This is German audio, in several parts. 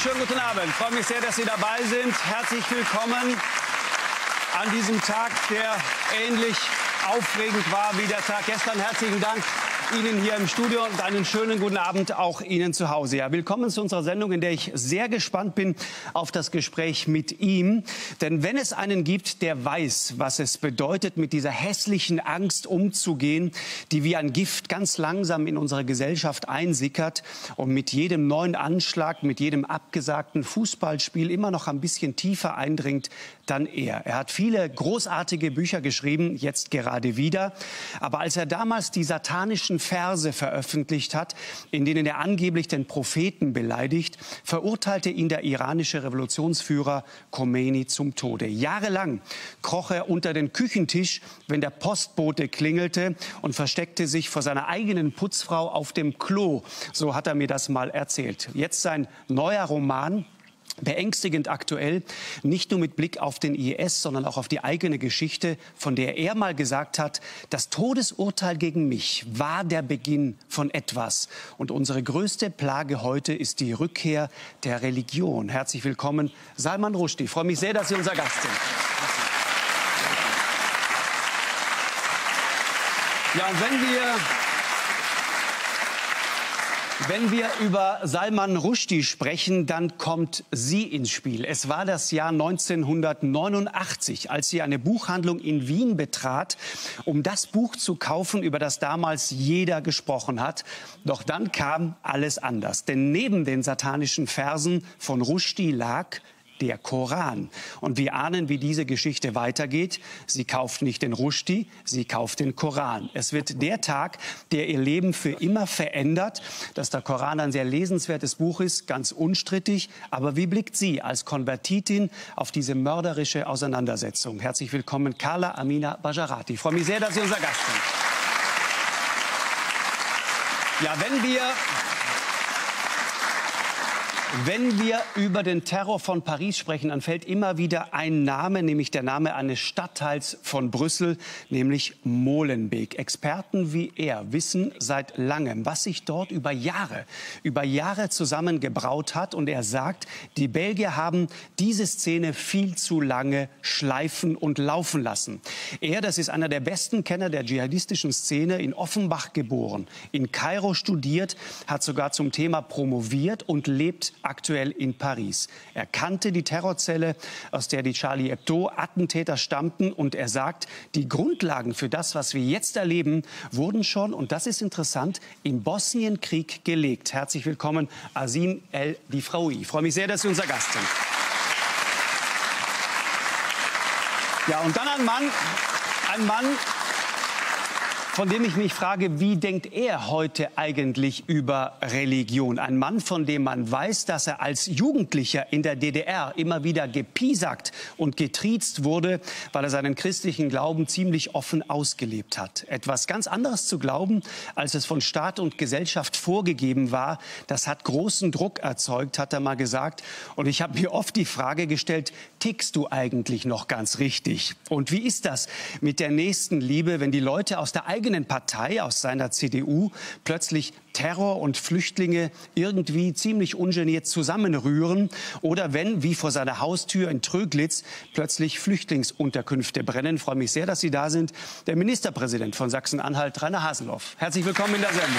schönen guten Abend. Ich freue mich sehr, dass Sie dabei sind. Herzlich willkommen an diesem Tag, der ähnlich aufregend war wie der Tag gestern. Herzlichen Dank Ihnen hier im Studio und einen schönen guten Abend auch Ihnen zu Hause. Ja, willkommen zu unserer Sendung, in der ich sehr gespannt bin auf das Gespräch mit ihm. Denn wenn es einen gibt, der weiß, was es bedeutet, mit dieser hässlichen Angst umzugehen, die wie ein Gift ganz langsam in unsere Gesellschaft einsickert und mit jedem neuen Anschlag, mit jedem abgesagten Fußballspiel immer noch ein bisschen tiefer eindringt, dann er. Er hat viele großartige Bücher geschrieben, jetzt gerade wieder. Aber als er damals die satanischen Verse veröffentlicht hat, in denen er angeblich den Propheten beleidigt, verurteilte ihn der iranische Revolutionsführer Khomeini zum Tode. Jahrelang kroch er unter den Küchentisch, wenn der Postbote klingelte, und versteckte sich vor seiner eigenen Putzfrau auf dem Klo. So hat er mir das mal erzählt. Jetzt sein neuer Roman, beängstigend aktuell, nicht nur mit Blick auf den IS, sondern auch auf die eigene Geschichte, von der er mal gesagt hat, das Todesurteil gegen mich war der Beginn von etwas. Und unsere größte Plage heute ist die Rückkehr der Religion. Herzlich willkommen, Salman Rushdie. Ich freue mich sehr, dass Sie unser Gast sind. Ja, und wenn wir über Salman Rushdie sprechen, dann kommt sie ins Spiel. Es war das Jahr 1989, als sie eine Buchhandlung in Wien betrat, um das Buch zu kaufen, über das damals jeder gesprochen hat. Doch dann kam alles anders. Denn neben den satanischen Versen von Rushdie lag der Koran. Und wir ahnen, wie diese Geschichte weitergeht. Sie kauft nicht den Rushdie, sie kauft den Koran. Es wird der Tag, der ihr Leben für immer verändert. Dass der Koran ein sehr lesenswertes Buch ist, ganz unstrittig. Aber wie blickt sie als Konvertitin auf diese mörderische Auseinandersetzung? Herzlich willkommen, Carla Amina Bajarati. Ich freue mich sehr, dass Sie unser Gast sind. Ja, wenn wir über den Terror von Paris sprechen, dann fällt immer wieder ein Name, nämlich der Name eines Stadtteils von Brüssel, nämlich Molenbeek. Experten wie er wissen seit langem, was sich dort über Jahre zusammengebraut hat. Und er sagt, die Belgier haben diese Szene viel zu lange schleifen und laufen lassen. Er, das ist einer der besten Kenner der dschihadistischen Szene, in Offenbach geboren, in Kairo studiert, hat sogar zum Thema promoviert und lebt aktuell in Paris. Er kannte die Terrorzelle, aus der die Charlie Hebdo-Attentäter stammten, und er sagt, die Grundlagen für das, was wir jetzt erleben, wurden schon, und das ist interessant, im Bosnienkrieg gelegt. Herzlich willkommen, Azim El-Difraoui. Ich freue mich sehr, dass Sie unser Gast sind. Ja, und dann ein Mann, von dem ich mich frage, wie denkt er heute eigentlich über Religion? Ein Mann, von dem man weiß, dass er als Jugendlicher in der DDR immer wieder gepiesackt und getriezt wurde, weil er seinen christlichen Glauben ziemlich offen ausgelebt hat. Etwas ganz anderes zu glauben, als es von Staat und Gesellschaft vorgegeben war, das hat großen Druck erzeugt, hat er mal gesagt. Und ich habe mir oft die Frage gestellt, tickst du eigentlich noch ganz richtig? Und wie ist das mit der Nächstenliebe, wenn die Leute aus der eigenen Partei, aus seiner CDU, plötzlich Terror und Flüchtlinge irgendwie ziemlich ungeniert zusammenrühren, oder wenn, wie vor seiner Haustür in Tröglitz, plötzlich Flüchtlingsunterkünfte brennen? Ich freue mich sehr, dass Sie da sind. Der Ministerpräsident von Sachsen-Anhalt, Rainer Haseloff. Herzlich willkommen in der Sendung.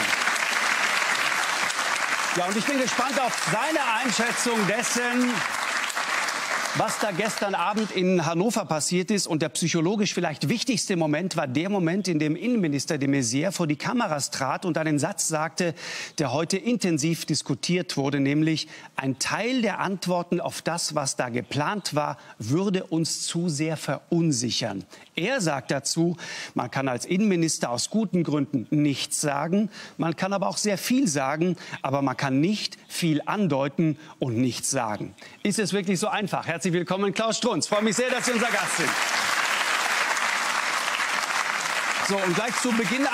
Ja, und ich bin gespannt auf seine Einschätzung dessen, was da gestern Abend in Hannover passiert ist. Und der psychologisch vielleicht wichtigste Moment war der Moment, in dem Innenminister de Maizière vor die Kameras trat und einen Satz sagte, der heute intensiv diskutiert wurde, nämlich: Ein Teil der Antworten auf das, was da geplant war, würde uns zu sehr verunsichern. Er sagt dazu, man kann als Innenminister aus guten Gründen nichts sagen, man kann aber auch sehr viel sagen, aber man kann nicht viel andeuten und nichts sagen. Ist es wirklich so einfach? Herzlich willkommen, Klaus Strunz. Ich freue mich sehr, dass Sie unser Gast sind. So, und gleich zu Beginn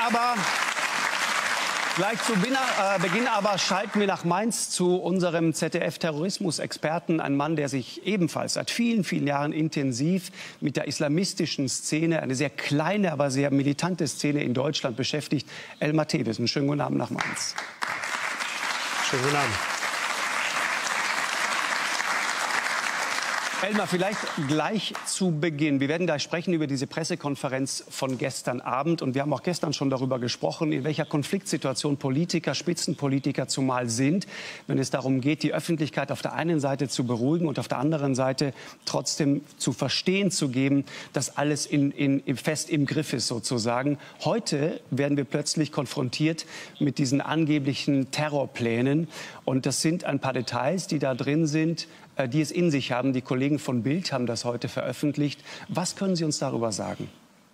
aber schalten wir nach Mainz zu unserem ZDF-Terrorismus-Experten, ein Mann, der sich ebenfalls seit vielen, vielen Jahren intensiv mit der islamistischen Szene, eine sehr kleine, aber sehr militante Szene in Deutschland beschäftigt. Elmar Thewes, einen schönen guten Abend nach Mainz. Schönen guten Abend. Elmar, vielleicht gleich zu Beginn. Wir werden gleich sprechen über diese Pressekonferenz von gestern Abend. Und wir haben auch gestern schon darüber gesprochen, in welcher Konfliktsituation Politiker, Spitzenpolitiker zumal sind, wenn es darum geht, die Öffentlichkeit auf der einen Seite zu beruhigen und auf der anderen Seite trotzdem zu verstehen zu geben, dass alles fest im Griff ist sozusagen. Heute werden wir plötzlich konfrontiert mit diesen angeblichen Terrorplänen. Und das sind ein paar Details, die da drin sind, die es in sich haben. Die Kollegen von Bild haben das heute veröffentlicht. Was können Sie uns darüber sagen?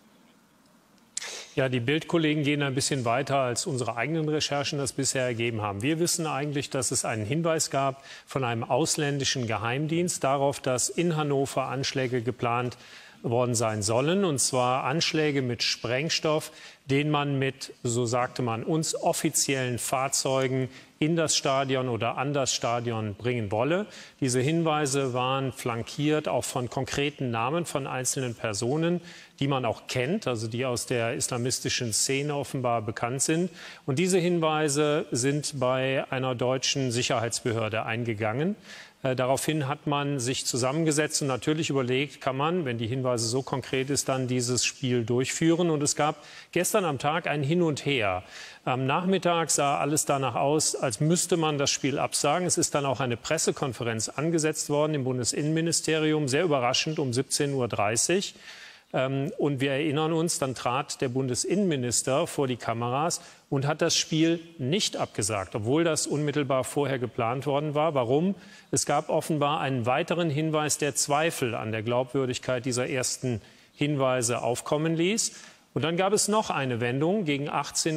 Ja, die Bild-Kollegen gehen ein bisschen weiter, als unsere eigenen Recherchen das bisher ergeben haben. Wir wissen eigentlich, dass es einen Hinweis gab von einem ausländischen Geheimdienst darauf, dass in Hannover Anschläge geplant worden sein sollen. Und zwar Anschläge mit Sprengstoff, den man mit, so sagte man uns, offiziellen Fahrzeugen in das Stadion oder an das Stadion bringen wolle. Diese Hinweise waren flankiert auch von konkreten Namen von einzelnen Personen, die man auch kennt, also die aus der islamistischen Szene offenbar bekannt sind. Und diese Hinweise sind bei einer deutschen Sicherheitsbehörde eingegangen. Daraufhin hat man sich zusammengesetzt und natürlich überlegt, kann man, wenn die Hinweise so konkret ist, dann dieses Spiel durchführen. Und es gab gestern am Tag ein Hin und Her. Am Nachmittag sah alles danach aus, als müsste man das Spiel absagen. Es ist dann auch eine Pressekonferenz angesetzt worden im Bundesinnenministerium, sehr überraschend um 17:30 Uhr. Und wir erinnern uns, dann trat der Bundesinnenminister vor die Kameras und hat das Spiel nicht abgesagt, obwohl das unmittelbar vorher geplant worden war. Warum? Es gab offenbar einen weiteren Hinweis, der Zweifel an der Glaubwürdigkeit dieser ersten Hinweise aufkommen ließ. Und dann gab es noch eine Wendung. Gegen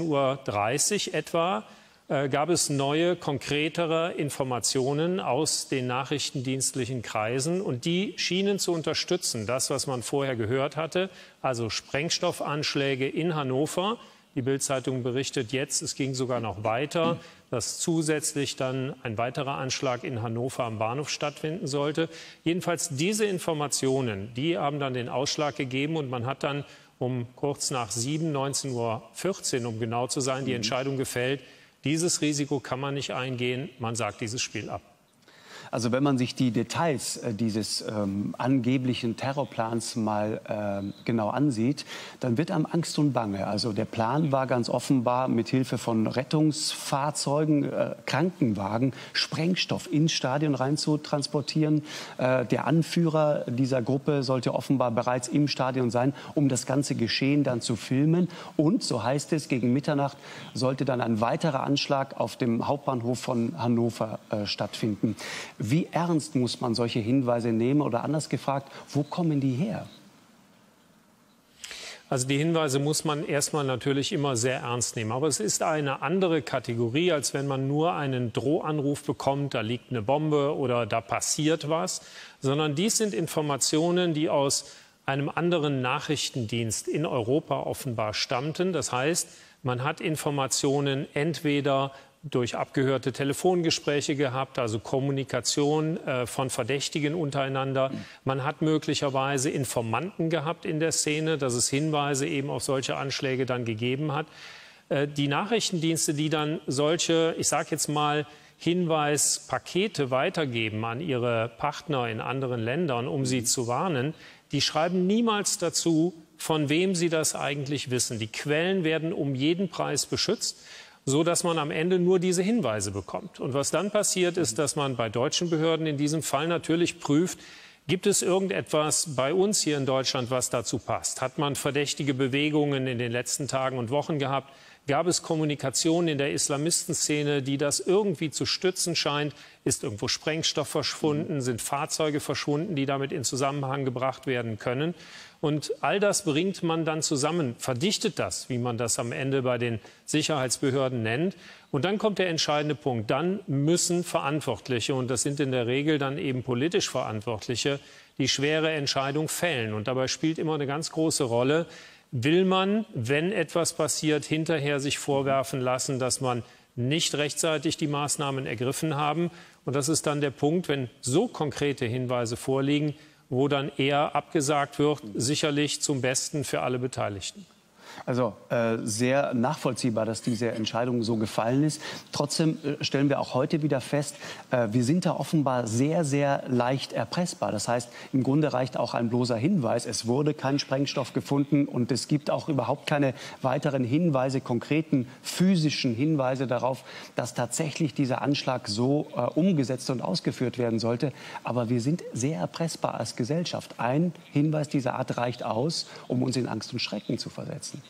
18:30 Uhr etwa gab es neue, konkretere Informationen aus den nachrichtendienstlichen Kreisen. Und die schienen zu unterstützen, das, was man vorher gehört hatte, also Sprengstoffanschläge in Hannover. Die Bild-Zeitung berichtet jetzt, es ging sogar noch weiter, dass zusätzlich dann ein weiterer Anschlag in Hannover am Bahnhof stattfinden sollte. Jedenfalls diese Informationen, die haben dann den Ausschlag gegeben und man hat dann um kurz nach 7, 19:14 Uhr, um genau zu sein, die Entscheidung gefällt, dieses Risiko kann man nicht eingehen, man sagt dieses Spiel ab. Also wenn man sich die Details dieses angeblichen Terrorplans mal genau ansieht, dann wird einem Angst und Bange. Also der Plan war ganz offenbar, mit Hilfe von Rettungsfahrzeugen, Krankenwagen, Sprengstoff ins Stadion rein zu transportieren. Der Anführer dieser Gruppe sollte offenbar bereits im Stadion sein, um das ganze Geschehen dann zu filmen. Und, so heißt es, gegen Mitternacht sollte dann ein weiterer Anschlag auf dem Hauptbahnhof von Hannover stattfinden. Wie ernst muss man solche Hinweise nehmen? Oder anders gefragt, wo kommen die her? Also die Hinweise muss man erstmal natürlich immer sehr ernst nehmen. Aber es ist eine andere Kategorie, als wenn man nur einen Drohanruf bekommt, da liegt eine Bombe oder da passiert was. Sondern dies sind Informationen, die aus einem anderen Nachrichtendienst in Europa offenbar stammten. Das heißt, man hat Informationen entweder durch abgehörte Telefongespräche gehabt, also Kommunikation von Verdächtigen untereinander. Man hat möglicherweise Informanten gehabt in der Szene, dass es Hinweise eben auf solche Anschläge dann gegeben hat. Die Nachrichtendienste, die dann solche, ich sage jetzt mal, Hinweispakete weitergeben an ihre Partner in anderen Ländern, um sie zu warnen, die schreiben niemals dazu, von wem sie das eigentlich wissen. Die Quellen werden um jeden Preis beschützt, so dass man am Ende nur diese Hinweise bekommt. Und was dann passiert, ist, dass man bei deutschen Behörden in diesem Fall natürlich prüft, gibt es irgendetwas bei uns hier in Deutschland, was dazu passt? Hat man verdächtige Bewegungen in den letzten Tagen und Wochen gehabt? Gab es Kommunikation in der Islamistenszene, die das irgendwie zu stützen scheint? Ist irgendwo Sprengstoff verschwunden? Sind Fahrzeuge verschwunden, die damit in Zusammenhang gebracht werden können? Und all das bringt man dann zusammen, verdichtet das, wie man das am Ende bei den Sicherheitsbehörden nennt. Und dann kommt der entscheidende Punkt. Dann müssen Verantwortliche, und das sind in der Regel dann eben politisch Verantwortliche, die schwere Entscheidung fällen. Und dabei spielt immer eine ganz große Rolle, will man, wenn etwas passiert, hinterher sich vorwerfen lassen, dass man nicht rechtzeitig die Maßnahmen ergriffen haben. Und das ist dann der Punkt, wenn so konkrete Hinweise vorliegen, wo dann eher abgesagt wird, sicherlich zum Besten für alle Beteiligten. Also sehr nachvollziehbar, dass diese Entscheidung so gefallen ist. Trotzdem stellen wir auch heute wieder fest, wir sind da offenbar sehr, sehr leicht erpressbar. Das heißt, im Grunde reicht auch ein bloßer Hinweis, es wurde kein Sprengstoff gefunden und es gibt auch überhaupt keine weiteren Hinweise, konkreten physischen Hinweise darauf, dass tatsächlich dieser Anschlag so umgesetzt und ausgeführt werden sollte. Aber wir sind sehr erpressbar als Gesellschaft. Ein Hinweis dieser Art reicht aus, um uns in Angst und Schrecken zu versetzen.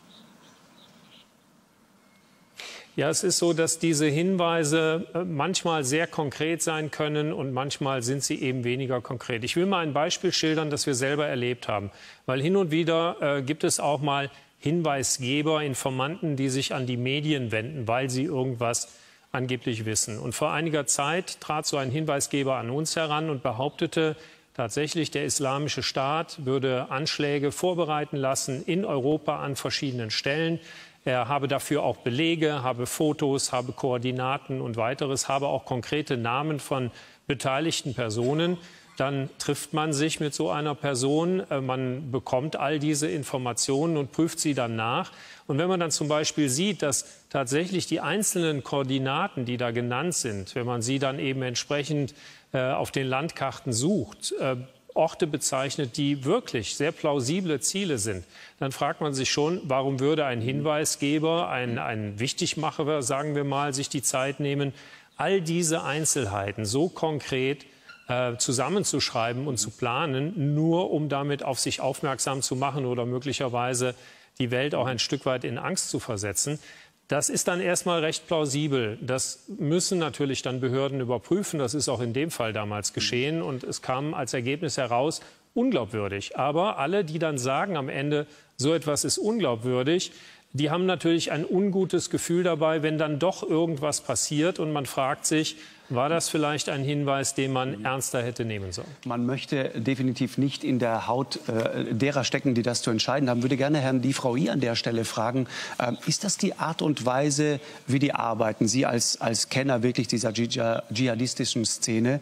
Ja, es ist so, dass diese Hinweise manchmal sehr konkret sein können und manchmal sind sie eben weniger konkret. Ich will mal ein Beispiel schildern, das wir selber erlebt haben. Weil hin und wieder gibt es auch mal Hinweisgeber, Informanten, die sich an die Medien wenden, weil sie irgendwas angeblich wissen. Und vor einiger Zeit trat so ein Hinweisgeber an uns heran und behauptete, tatsächlich, der Islamische Staat würde Anschläge vorbereiten lassen in Europa an verschiedenen Stellen. Er habe dafür auch Belege, habe Fotos, habe Koordinaten und weiteres, habe auch konkrete Namen von beteiligten Personen. Dann trifft man sich mit so einer Person, man bekommt all diese Informationen und prüft sie dann nach. Und wenn man dann zum Beispiel sieht, dass tatsächlich die einzelnen Koordinaten, die da genannt sind, wenn man sie dann eben entsprechend auf den Landkarten sucht, Orte bezeichnet, die wirklich sehr plausible Ziele sind, dann fragt man sich schon, warum würde ein Hinweisgeber, ein Wichtigmacher, sagen wir mal, sich die Zeit nehmen, all diese Einzelheiten so konkret zusammenzuschreiben und zu planen, nur um damit auf sich aufmerksam zu machen oder möglicherweise die Welt auch ein Stück weit in Angst zu versetzen. Das ist dann erstmal recht plausibel. Das müssen natürlich dann Behörden überprüfen. Das ist auch in dem Fall damals geschehen. Und es kam als Ergebnis heraus, unglaubwürdig. Aber alle, die dann sagen am Ende, so etwas ist unglaubwürdig, die haben natürlich ein ungutes Gefühl dabei, wenn dann doch irgendwas passiert und man fragt sich, war das vielleicht ein Hinweis, den man ernster hätte nehmen sollen? Man möchte definitiv nicht in der Haut derer stecken, die das zu entscheiden haben. Ich würde gerne Herrn Difraoui an der Stelle fragen, ist das die Art und Weise, wie die arbeiten? Sie als Kenner wirklich dieser dschihadistischen Szene,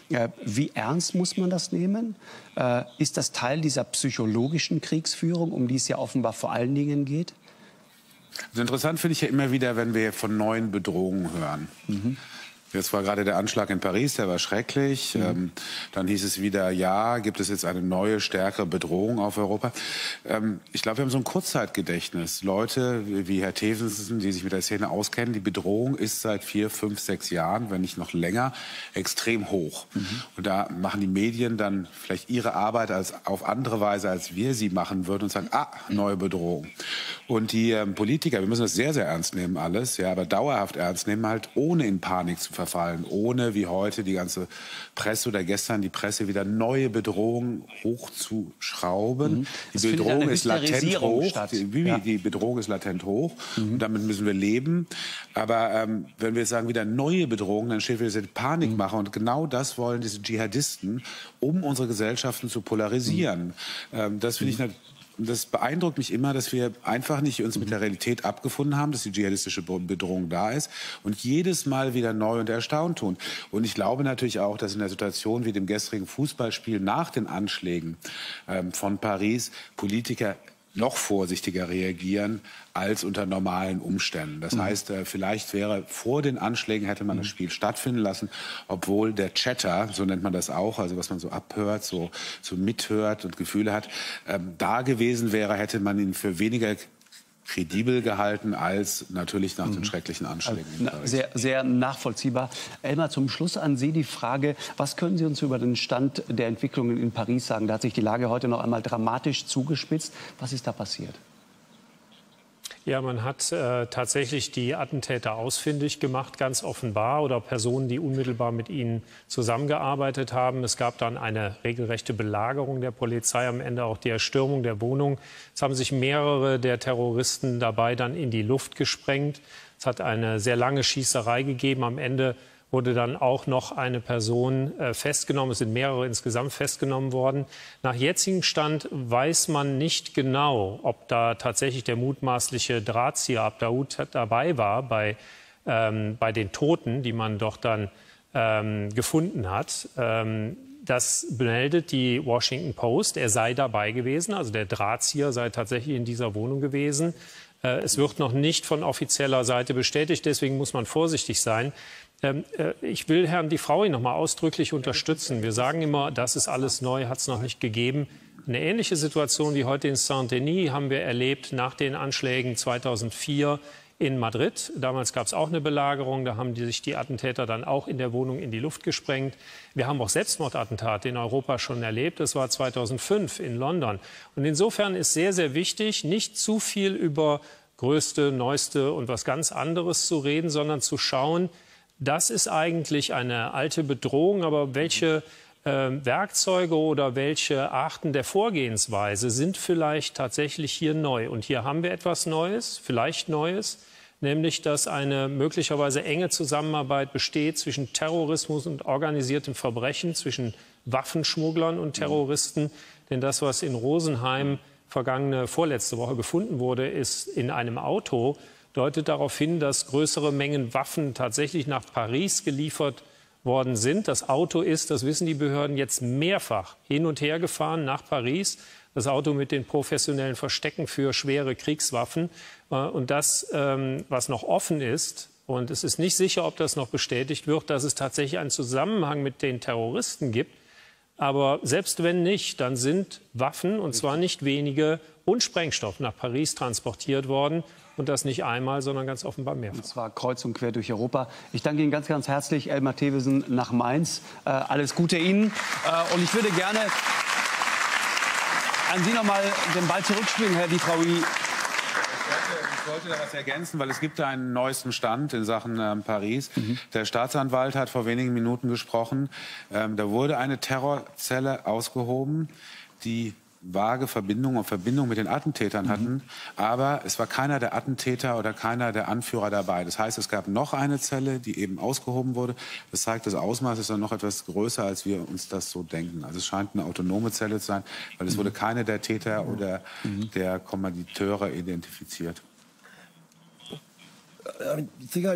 wie ernst muss man das nehmen? Ist das Teil dieser psychologischen Kriegsführung, um die es ja offenbar vor allen Dingen geht? Also interessant finde ich ja immer wieder, wenn wir von neuen Bedrohungen hören. Jetzt war gerade der Anschlag in Paris, der war schrecklich. Dann hieß es wieder, ja, gibt es jetzt eine neue, stärkere Bedrohung auf Europa. Ich glaube, wir haben so ein Kurzzeitgedächtnis. Leute wie Herr Thewissen, die sich mit der Szene auskennen, die Bedrohung ist seit 4, 5, 6 Jahren, wenn nicht noch länger, extrem hoch. Und da machen die Medien dann vielleicht ihre Arbeit auf andere Weise, als wir sie machen würden und sagen, neue Bedrohung. Und die Politiker, wir müssen das sehr, sehr ernst nehmen alles, ja, aber dauerhaft ernst nehmen, halt ohne in Panik zu verfallen, ohne wie heute die ganze Presse oder gestern die Presse wieder neue Bedrohungen hochzuschrauben. Die Bedrohung ist latent hoch. Die Bedrohung ist latent hoch. Und damit müssen wir leben. Aber wenn wir sagen wieder neue Bedrohungen, dann steht wieder diese Panikmache. Und genau das wollen diese Dschihadisten, um unsere Gesellschaften zu polarisieren. Das finde ich das beeindruckt mich immer, dass wir einfach nicht uns mit der Realität abgefunden haben, dass die dschihadistische Bedrohung da ist und jedes Mal wieder neu und erstaunt tun. Und ich glaube natürlich auch, dass in der Situation wie dem gestrigen Fußballspiel nach den Anschlägen von Paris Politiker noch vorsichtiger reagieren als unter normalen Umständen. Das heißt, vielleicht wäre vor den Anschlägen hätte man das Spiel stattfinden lassen, obwohl der Chatter, so nennt man das auch, also was man so abhört, so mithört und Gefühle hat, da gewesen wäre, hätte man ihn für weniger kredibel gehalten als natürlich nach den schrecklichen Anschlägen. Sehr, sehr nachvollziehbar. Elmar, zum Schluss an Sie die Frage, was können Sie uns über den Stand der Entwicklungen in Paris sagen? Da hat sich die Lage heute noch einmal dramatisch zugespitzt. Was ist da passiert? Ja, man hat tatsächlich die Attentäter ausfindig gemacht, ganz offenbar, oder Personen, die unmittelbar mit ihnen zusammengearbeitet haben. Es gab dann eine regelrechte Belagerung der Polizei, am Ende auch die Erstürmung der Wohnung. Es haben sich mehrere der Terroristen dabei dann in die Luft gesprengt. Es hat eine sehr lange Schießerei gegeben. Am Ende wurde dann auch noch eine Person festgenommen. Es sind mehrere insgesamt festgenommen worden. Nach jetzigem Stand weiß man nicht genau, ob da tatsächlich der mutmaßliche Drahtzieher Abdaoud dabei war bei den Toten, die man doch dann gefunden hat. Das meldet die Washington Post. Er sei dabei gewesen, also der Drahtzieher sei tatsächlich in dieser Wohnung gewesen. Es wird noch nicht von offizieller Seite bestätigt, deswegen muss man vorsichtig sein. Ich will Herrn Difraui noch mal ausdrücklich unterstützen. Wir sagen immer, das ist alles neu, hat es noch nicht gegeben. Eine ähnliche Situation wie heute in Saint-Denis haben wir erlebt nach den Anschlägen 2004 in Madrid. Damals gab es auch eine Belagerung. Da haben sich die Attentäter dann auch in der Wohnung in die Luft gesprengt. Wir haben auch Selbstmordattentate in Europa schon erlebt. Das war 2005 in London. Und insofern ist sehr, sehr wichtig, nicht zu viel über Größte, Neueste und was ganz anderes zu reden, sondern zu schauen, das ist eigentlich eine alte Bedrohung, aber welche Werkzeuge oder welche Arten der Vorgehensweise sind vielleicht tatsächlich hier neu. Und hier haben wir etwas Neues, vielleicht Neues, nämlich dass eine möglicherweise enge Zusammenarbeit besteht zwischen Terrorismus und organisiertem Verbrechen, zwischen Waffenschmugglern und Terroristen. Denn das, was in Rosenheim vorletzte Woche gefunden wurde, ist in einem Auto, deutet darauf hin, dass größere Mengen Waffen tatsächlich nach Paris geliefert worden sind. Das Auto ist, das wissen die Behörden, jetzt mehrfach hin und her gefahren nach Paris. Das Auto mit den professionellen Verstecken für schwere Kriegswaffen. Und das, was noch offen ist, und es ist nicht sicher, ob das noch bestätigt wird, dass es tatsächlich einen Zusammenhang mit den Terroristen gibt. Aber selbst wenn nicht, dann sind Waffen, und zwar nicht wenige, und Sprengstoff nach Paris transportiert worden. Und das nicht einmal, sondern ganz offenbar mehrfach. Und zwar kreuz und quer durch Europa. Ich danke Ihnen ganz, ganz herzlich, Elmar Thewissen nach Mainz. Alles Gute Ihnen. Und ich würde gerne an Sie noch mal den Ball zurückspielen, Herr Difraui. Ich wollte da was ergänzen, weil es gibt da einen neuesten Stand in Sachen Paris. Der Staatsanwalt hat vor wenigen Minuten gesprochen. Da wurde eine Terrorzelle ausgehoben, die vage Verbindung mit den Attentätern hatten, aber es war keiner der Attentäter oder keiner der Anführer dabei. Das heißt, es gab noch eine Zelle, die eben ausgehoben wurde. Das zeigt, das Ausmaß ist dann noch etwas größer, als wir uns das so denken. Also es scheint eine autonome Zelle zu sein, weil es wurde keine der Täter oder der Kommanditeure identifiziert. Wenn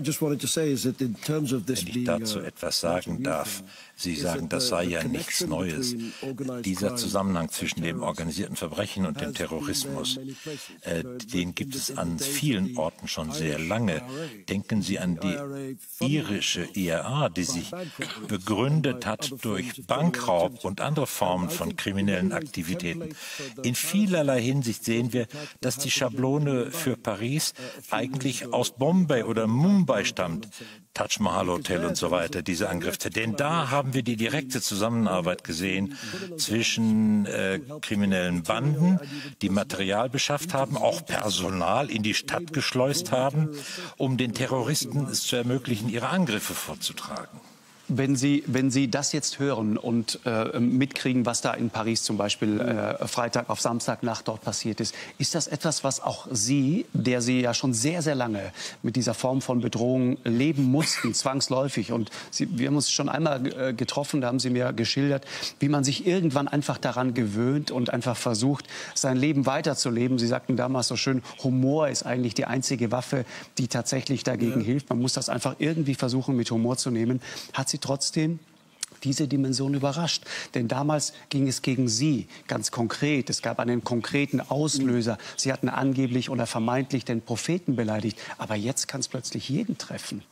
ich dazu etwas sagen darf, Sie sagen, das sei ja nichts Neues. Dieser Zusammenhang zwischen dem organisierten Verbrechen und dem Terrorismus, den gibt es an vielen Orten schon sehr lange. Denken Sie an die irische IRA, die sich begründet hat durch Bankraub und andere Formen von kriminellen Aktivitäten. In vielerlei Hinsicht sehen wir, dass die Schablone für Paris eigentlich aus Bombay oder Mumbai stammt. Taj Mahal Hotel und so weiter, diese Angriffe. Denn da haben wir die direkte Zusammenarbeit gesehen zwischen kriminellen Banden, die Material beschafft haben, auch Personal in die Stadt geschleust haben, um den Terroristen es zu ermöglichen, ihre Angriffe vorzutragen. Wenn Sie das jetzt hören und mitkriegen, was da in Paris zum Beispiel Freitag auf Samstagnacht dort passiert ist das etwas, was auch Sie, der Sie ja schon sehr, sehr lange mit dieser Form von Bedrohung leben mussten, zwangsläufig, und wir haben uns schon einmal getroffen, da haben Sie mir geschildert, wie man sich irgendwann einfach daran gewöhnt und einfach versucht, sein Leben weiterzuleben. Sie sagten damals so schön, Humor ist eigentlich die einzige Waffe, die tatsächlich dagegen hilft. Man muss das einfach irgendwie versuchen, mit Humor zu nehmen. Hat Sie trotzdem diese Dimension überrascht? Denn damals ging es gegen Sie ganz konkret. Es gab einen konkreten Auslöser. Sie hatten angeblich oder vermeintlich den Propheten beleidigt. Aber jetzt kann es plötzlich jeden treffen.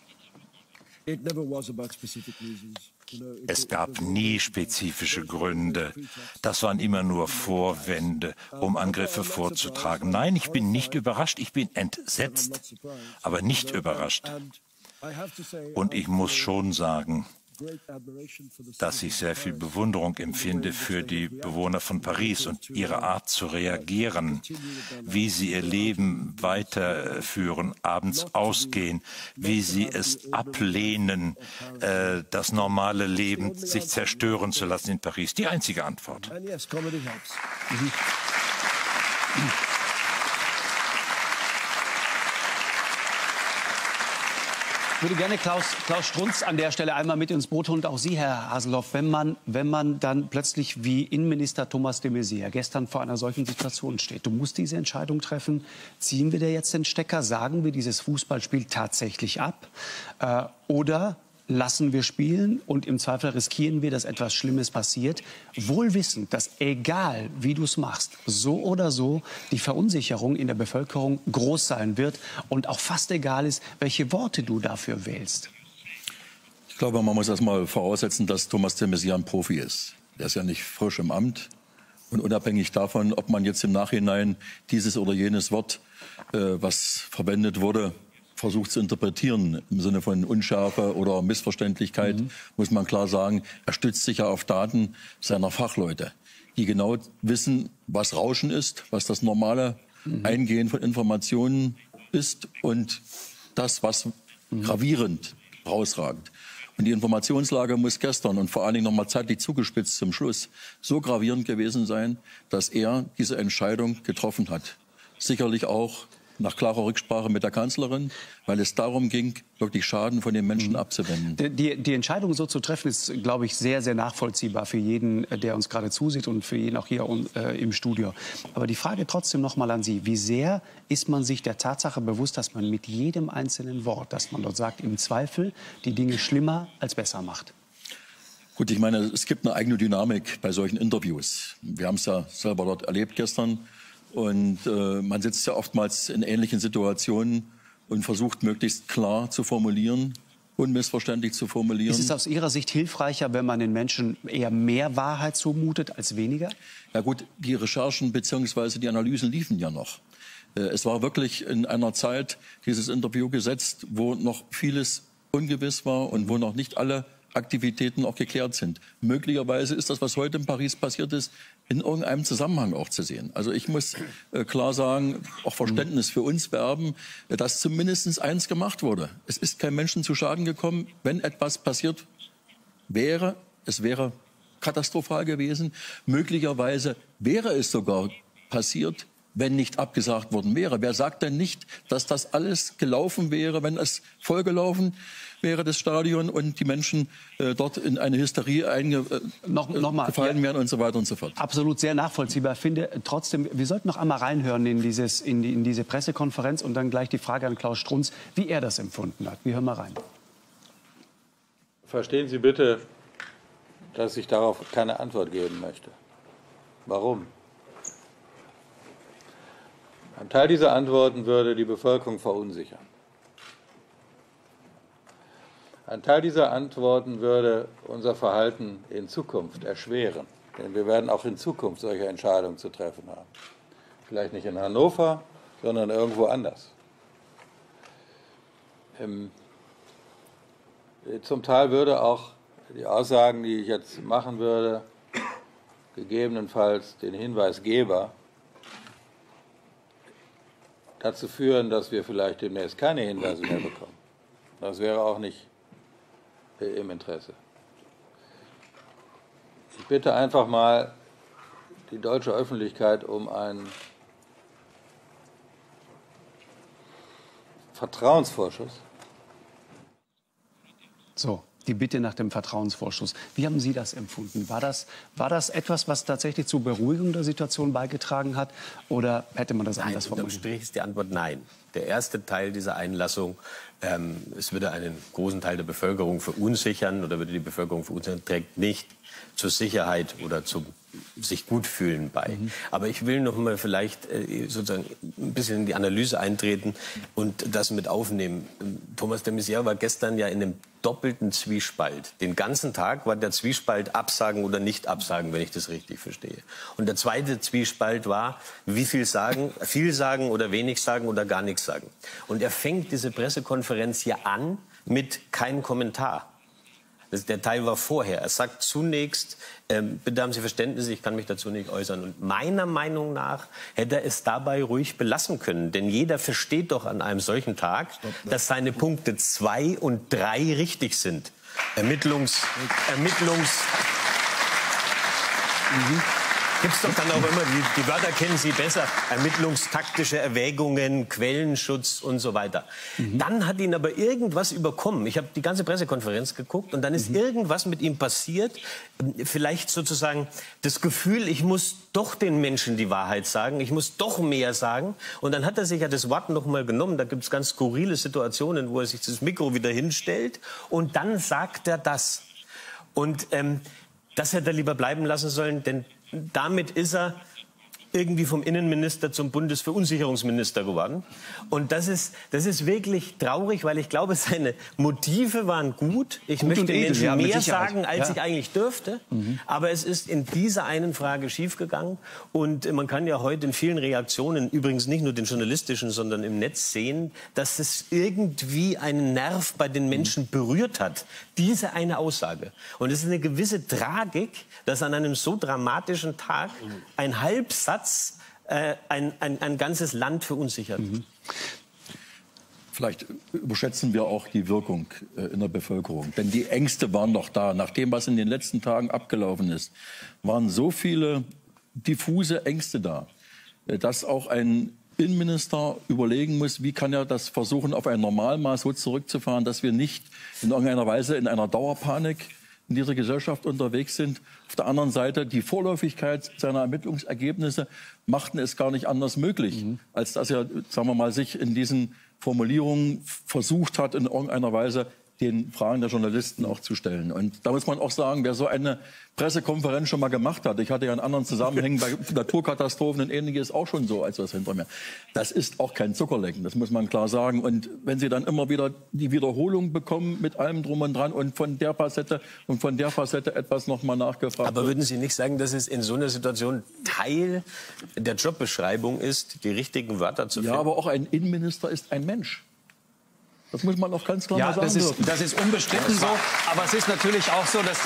Es gab nie spezifische Gründe. Das waren immer nur Vorwände, um Angriffe vorzutragen. Nein, ich bin nicht überrascht. Ich bin entsetzt, aber nicht überrascht. Und ich muss schon sagen, dass ich sehr viel Bewunderung empfinde für die Bewohner von Paris und ihre Art zu reagieren, wie sie ihr Leben weiterführen, abends ausgehen, wie sie es ablehnen, das normale Leben sich zerstören zu lassen in Paris. Die einzige Antwort. Ich würde gerne Klaus Strunz an der Stelle einmal mit ins Boot holen, und auch Sie, Herr Haseloff, wenn man dann plötzlich wie Innenminister Thomas de Maizière gestern vor einer solchen Situation steht. Du musst diese Entscheidung treffen. Ziehen wir da jetzt den Stecker? Sagen wir dieses Fußballspiel tatsächlich ab? Oder lassen wir spielen und im Zweifel riskieren wir, dass etwas Schlimmes passiert, wohl wissend, dass egal wie du es machst, so oder so die Verunsicherung in der Bevölkerung groß sein wird und auch fast egal ist, welche Worte du dafür wählst. Ich glaube, man muss erst mal voraussetzen, dass Thomas de Maizière ein Profi ist. Er ist ja nicht frisch im Amt. Und unabhängig davon, ob man jetzt im Nachhinein dieses oder jenes Wort, was verwendet wurde, versucht zu interpretieren im Sinne von Unschärfe oder Missverständlichkeit, muss man klar sagen, er stützt sich ja auf Daten seiner Fachleute, die genau wissen, was Rauschen ist, was das normale Eingehen von Informationen ist und das, was gravierend rausragt. Und die Informationslage muss gestern und vor allen Dingen noch mal zeitlich zugespitzt zum Schluss so gravierend gewesen sein, dass er diese Entscheidung getroffen hat. Sicherlich auch nach klarer Rücksprache mit der Kanzlerin, weil es darum ging, wirklich Schaden von den Menschen abzuwenden. Die Entscheidung so zu treffen, ist, glaube ich, sehr, sehr nachvollziehbar für jeden, der uns gerade zusieht und für jeden auch hier im Studio. Aber die Frage trotzdem noch mal an Sie. Wie sehr ist man sich der Tatsache bewusst, dass man mit jedem einzelnen Wort, das man dort sagt, im Zweifel die Dinge schlimmer als besser macht? Gut, ich meine, es gibt eine eigene Dynamik bei solchen Interviews. Wir haben es ja selber dort erlebt gestern. Und man sitzt ja oftmals in ähnlichen Situationen und versucht, möglichst klar zu formulieren, unmissverständlich zu formulieren. Ist es aus Ihrer Sicht hilfreicher, wenn man den Menschen eher mehr Wahrheit zumutet als weniger? Ja gut, die Recherchen bzw. die Analysen liefen ja noch. Es war wirklich in einer Zeit dieses Interview gesetzt, wo noch vieles ungewiss war und wo noch nicht alle Aktivitäten auch geklärt sind. Möglicherweise ist das, was heute in Paris passiert ist, in irgendeinem Zusammenhang auch zu sehen. Also ich muss klar sagen, auch Verständnis für uns werben, dass zumindest eins gemacht wurde. Es ist kein Menschen zu Schaden gekommen. Wenn etwas passiert wäre, es wäre katastrophal gewesen. Möglicherweise wäre es sogar passiert, wenn nicht abgesagt worden wäre. Wer sagt denn nicht, dass das alles gelaufen wäre, wenn es vollgelaufen wäre, das Stadion, und die Menschen dort in eine Hysterie gefallen wären und so weiter und so fort. Absolut sehr nachvollziehbar. Ich finde trotzdem, wir sollten noch einmal reinhören in diese Pressekonferenz und dann gleich die Frage an Klaus Strunz, wie er das empfunden hat. Wir hören mal rein. Verstehen Sie bitte, dass ich darauf keine Antwort geben möchte. Warum? Ein Teil dieser Antworten würde die Bevölkerung verunsichern. Ein Teil dieser Antworten würde unser Verhalten in Zukunft erschweren. Denn wir werden auch in Zukunft solche Entscheidungen zu treffen haben. Vielleicht nicht in Hannover, sondern irgendwo anders. Zum Teil würde auch die Aussagen, die ich jetzt machen würde, gegebenenfalls den Hinweisgeber dazu führen, dass wir vielleicht demnächst keine Hinweise mehr bekommen. Das wäre auch nicht im Interesse. Ich bitte einfach mal die deutsche Öffentlichkeit um einen Vertrauensvorschuss. So, die Bitte nach dem Vertrauensvorschuss. Wie haben Sie das empfunden? War das etwas, was tatsächlich zur Beruhigung der Situation beigetragen hat? Oder hätte man das anders formuliert? Unterm Strich ist die Antwort nein. Der erste Teil dieser Einlassung, es würde einen großen Teil der Bevölkerung verunsichern oder würde die Bevölkerung verunsichern, trägt nicht zur Sicherheit oder zum sich gut fühlen bei. Aber ich will noch mal vielleicht sozusagen ein bisschen in die Analyse eintreten und das mit aufnehmen. Thomas de Maizière war gestern ja in einem doppelten Zwiespalt. Den ganzen Tag war der Zwiespalt absagen oder nicht absagen, wenn ich das richtig verstehe. Und der zweite Zwiespalt war, wie viel sagen, viel sagen oder wenig sagen oder gar nichts sagen. Und er fängt diese Pressekonferenz hier an mit keinem Kommentar. Der Teil war vorher. Er sagt zunächst, bitte haben Sie Verständnis, ich kann mich dazu nicht äußern. Und meiner Meinung nach hätte er es dabei ruhig belassen können. Denn jeder versteht doch an einem solchen Tag, dass seine Punkte 2 und 3 richtig sind. gibt es doch dann auch immer, die Wörter kennen Sie besser, ermittlungstaktische Erwägungen, Quellenschutz und so weiter. Dann hat ihn aber irgendwas überkommen. Ich habe die ganze Pressekonferenz geguckt und dann ist irgendwas mit ihm passiert. Vielleicht sozusagen das Gefühl, ich muss doch den Menschen die Wahrheit sagen, ich muss doch mehr sagen. Und dann hat er sich ja das Wort noch mal genommen. Da gibt es ganz skurrile Situationen, wo er sich das Mikro wieder hinstellt und dann sagt er das. Und das hätte er lieber bleiben lassen sollen, denn damit ist er irgendwie vom Innenminister zum Bundesverunsicherungsminister geworden. Und das ist wirklich traurig, weil ich glaube, seine Motive waren gut. Ich möchte den Menschen mehr sagen, als ich eigentlich dürfte. Aber es ist in dieser einen Frage schiefgegangen. Und man kann ja heute in vielen Reaktionen, übrigens nicht nur den journalistischen, sondern im Netz sehen, dass es irgendwie einen Nerv bei den Menschen berührt hat. Diese eine Aussage. Und es ist eine gewisse Tragik, dass an einem so dramatischen Tag ein Halbsatz ein ganzes Land verunsichert. Vielleicht überschätzen wir auch die Wirkung in der Bevölkerung. Denn die Ängste waren doch da. Nach dem, was in den letzten Tagen abgelaufen ist, waren so viele diffuse Ängste da, dass auch ein Innenminister überlegen muss, wie kann er das versuchen, auf ein Normalmaß so zurückzufahren, dass wir nicht in irgendeiner Weise in einer Dauerpanik in dieser Gesellschaft unterwegs sind. Auf der anderen Seite, die Vorläufigkeit seiner Ermittlungsergebnisse machten es gar nicht anders möglich, als dass er, sagen wir mal, sich in diesen Formulierungen versucht hat, in irgendeiner Weise den Fragen der Journalisten auch zu stellen. Und da muss man auch sagen, wer so eine Pressekonferenz schon mal gemacht hat, ich hatte ja in anderen Zusammenhängen bei Naturkatastrophen und Ähnliches auch schon so etwas hinter mir. Das ist auch kein Zuckerlecken, das muss man klar sagen. Und wenn Sie dann immer wieder die Wiederholung bekommen mit allem drum und dran und von der Facette und von der Facette etwas noch mal nachgefragt. Aber würden Sie nicht sagen, dass es in so einer Situation Teil der Jobbeschreibung ist, die richtigen Wörter zu finden? Ja, aber auch ein Innenminister ist ein Mensch. Das muss man auch ganz klar mal sagen. Das ist unbestritten so. Aber es ist natürlich auch so, dass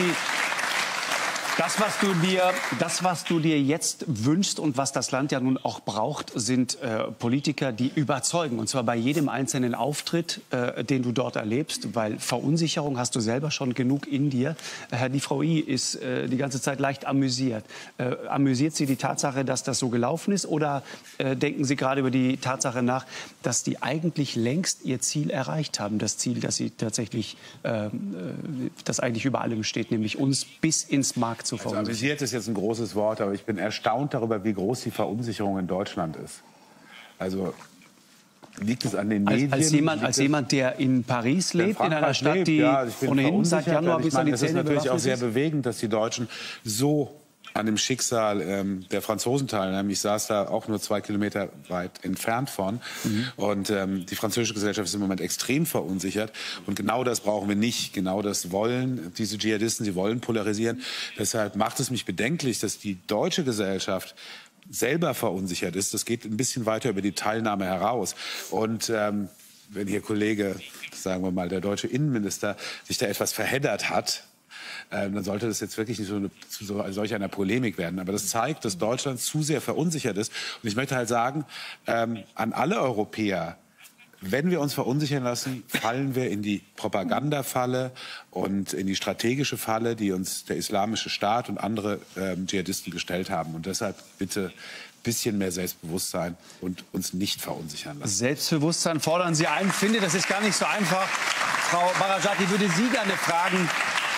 das, was du dir jetzt wünschst und was das Land ja nun auch braucht, sind Politiker, die überzeugen. Und zwar bei jedem einzelnen Auftritt, den du dort erlebst. Weil Verunsicherung hast du selber schon genug in dir. Die Frau I. ist die ganze Zeit leicht amüsiert. Amüsiert Sie die Tatsache, dass das so gelaufen ist? Oder denken Sie gerade über die Tatsache nach, dass die eigentlich längst ihr Ziel erreicht haben? Das Ziel, dass sie tatsächlich, das eigentlich über allem steht, nämlich uns bis ins Mark zu verunsichern. Also amüsiert ist jetzt ein großes Wort, aber ich bin erstaunt darüber, wie groß die Verunsicherung in Deutschland ist. Also liegt es an den Medien? Als jemand, der in Paris lebt, in einer Stadt, die ohnehin seit Januar bis an die Zähne bewaffnet ist? Es ist natürlich auch sehr bewegend, dass die Deutschen so an dem Schicksal der Franzosen teilnehmen. Ich saß da auch nur 2 Kilometer weit entfernt von. Und die französische Gesellschaft ist im Moment extrem verunsichert. Und genau das brauchen wir nicht. Genau das wollen diese Dschihadisten. Sie wollen polarisieren. Deshalb macht es mich bedenklich, dass die deutsche Gesellschaft selber verunsichert ist. Das geht ein bisschen weiter über die Teilnahme heraus. Und wenn Ihr Kollege, sagen wir mal, der deutsche Innenminister, sich da etwas verheddert hat, dann sollte das jetzt wirklich nicht zu solch einer Polemik werden. Aber das zeigt, dass Deutschland zu sehr verunsichert ist. Und ich möchte halt sagen, an alle Europäer, wenn wir uns verunsichern lassen, fallen wir in die Propagandafalle und in die strategische Falle, die uns der Islamische Staat und andere Dschihadisten gestellt haben. Und deshalb bitte ein bisschen mehr Selbstbewusstsein und uns nicht verunsichern lassen. Selbstbewusstsein fordern Sie ein. Ich finde, das ist gar nicht so einfach. Frau Barajat, ich würde Sie gerne fragen,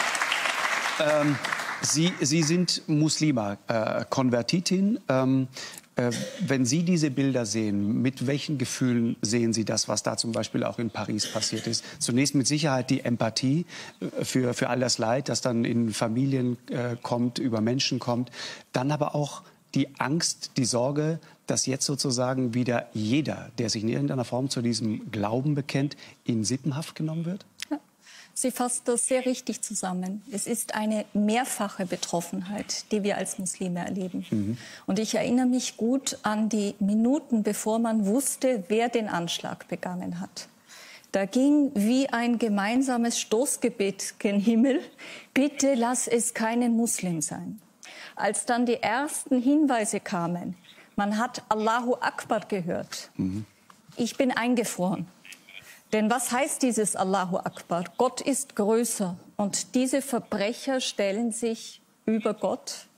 Sie sind Muslima, Konvertitin. Wenn Sie diese Bilder sehen, mit welchen Gefühlen sehen Sie das, was da zum Beispiel auch in Paris passiert ist? Zunächst mit Sicherheit die Empathie für all das Leid, das dann in Familien kommt, über Menschen kommt. Dann aber auch die Angst, die Sorge, dass jetzt sozusagen wieder jeder, der sich in irgendeiner Form zu diesem Glauben bekennt, in Sippenhaft genommen wird? Sie fasst das sehr richtig zusammen. Es ist eine mehrfache Betroffenheit, die wir als Muslime erleben. Und ich erinnere mich gut an die Minuten, bevor man wusste, wer den Anschlag begangen hat. Da ging wie ein gemeinsames Stoßgebet gen Himmel: Bitte lass es keinen Muslim sein. Als dann die ersten Hinweise kamen, man hat Allahu Akbar gehört. Ich bin eingefroren. Denn was heißt dieses Allahu Akbar? Gott ist größer. Und diese Verbrecher stellen sich über Gott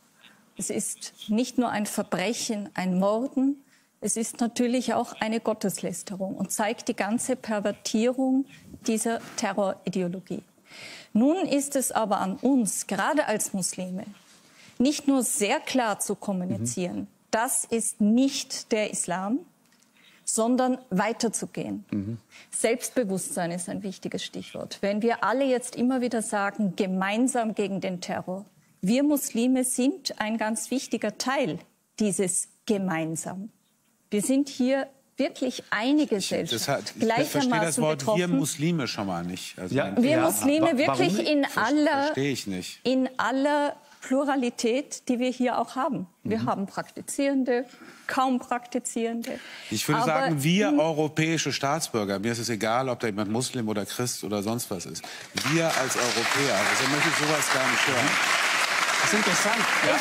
Es ist nicht nur ein Verbrechen, ein Morden, es ist natürlich auch eine Gotteslästerung und zeigt die ganze Pervertierung dieser Terrorideologie. Nun ist es aber an uns, gerade als Muslime, nicht nur sehr klar zu kommunizieren, das ist nicht der Islam, sondern weiterzugehen. Selbstbewusstsein ist ein wichtiges Stichwort. Wenn wir alle jetzt immer wieder sagen, gemeinsam gegen den Terror, wir Muslime sind ein ganz wichtiger Teil dieses Gemeinsam. Wir sind hier wirklich eine Gesellschaft gleichermaßen das Wort betroffen. Wir Muslime schon mal nicht. Also wir Muslime wirklich verstehe ich nicht. In aller Pluralität, die wir hier auch haben. Wir haben Praktizierende, kaum Praktizierende. Ich würde sagen, wir europäische Staatsbürger, mir ist es egal, ob da jemand Muslim oder Christ oder sonst was ist. Wir als Europäer, also möchte ich sowas gar nicht hören. Das ist interessant. Ja.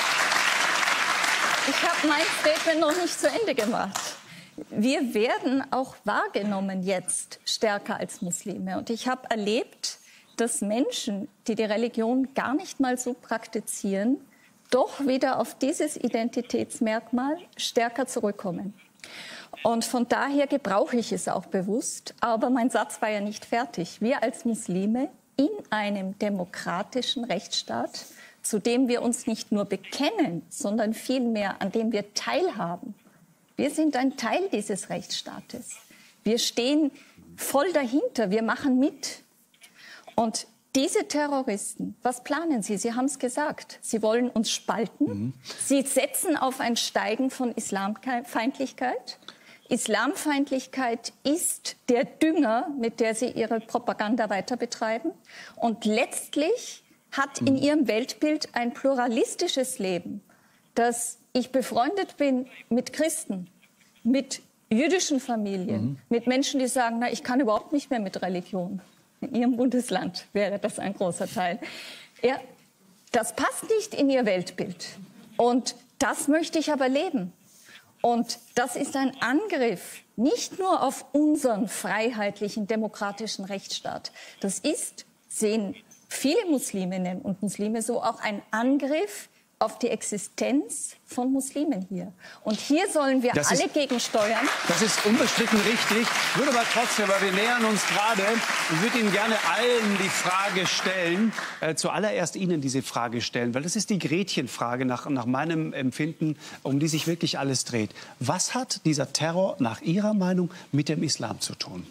Ich habe mein Statement noch nicht zu Ende gemacht. Wir werden auch wahrgenommen jetzt stärker als Muslime. Und ich habe erlebt, dass Menschen, die die Religion gar nicht mal so praktizieren, doch wieder auf dieses Identitätsmerkmal stärker zurückkommen. Und von daher gebrauche ich es auch bewusst. Aber mein Satz war ja nicht fertig. Wir als Muslime in einem demokratischen Rechtsstaat, zu dem wir uns nicht nur bekennen, sondern vielmehr an dem wir teilhaben. Wir sind ein Teil dieses Rechtsstaates. Wir stehen voll dahinter, wir machen mit. Und diese Terroristen, was planen sie? Sie haben es gesagt. Sie wollen uns spalten. Sie setzen auf ein Steigen von Islamfeindlichkeit. Islamfeindlichkeit ist der Dünger, mit der sie ihre Propaganda weiter betreiben. Und letztlich hat in ihrem Weltbild ein pluralistisches Leben, dass ich befreundet bin mit Christen, mit jüdischen Familien, mit Menschen, die sagen, na, ich kann überhaupt nicht mehr mit Religion. In ihrem Bundesland wäre das ein großer Teil. Ja, das passt nicht in ihr Weltbild. Und das möchte ich aber leben. Und das ist ein Angriff nicht nur auf unseren freiheitlichen, demokratischen Rechtsstaat. Das ist, sehen viele Musliminnen und Muslime so, auch ein Angriff auf die Existenz von Muslimen hier. Und hier sollen wir alle gegensteuern. Das ist unbestritten richtig. Ich würde aber trotzdem, weil wir nähern uns gerade, ich würde Ihnen gerne allen die Frage stellen, zuallererst Ihnen diese Frage stellen, weil das ist die Gretchenfrage nach meinem Empfinden, um die sich wirklich alles dreht. Was hat dieser Terror nach Ihrer Meinung mit dem Islam zu tun?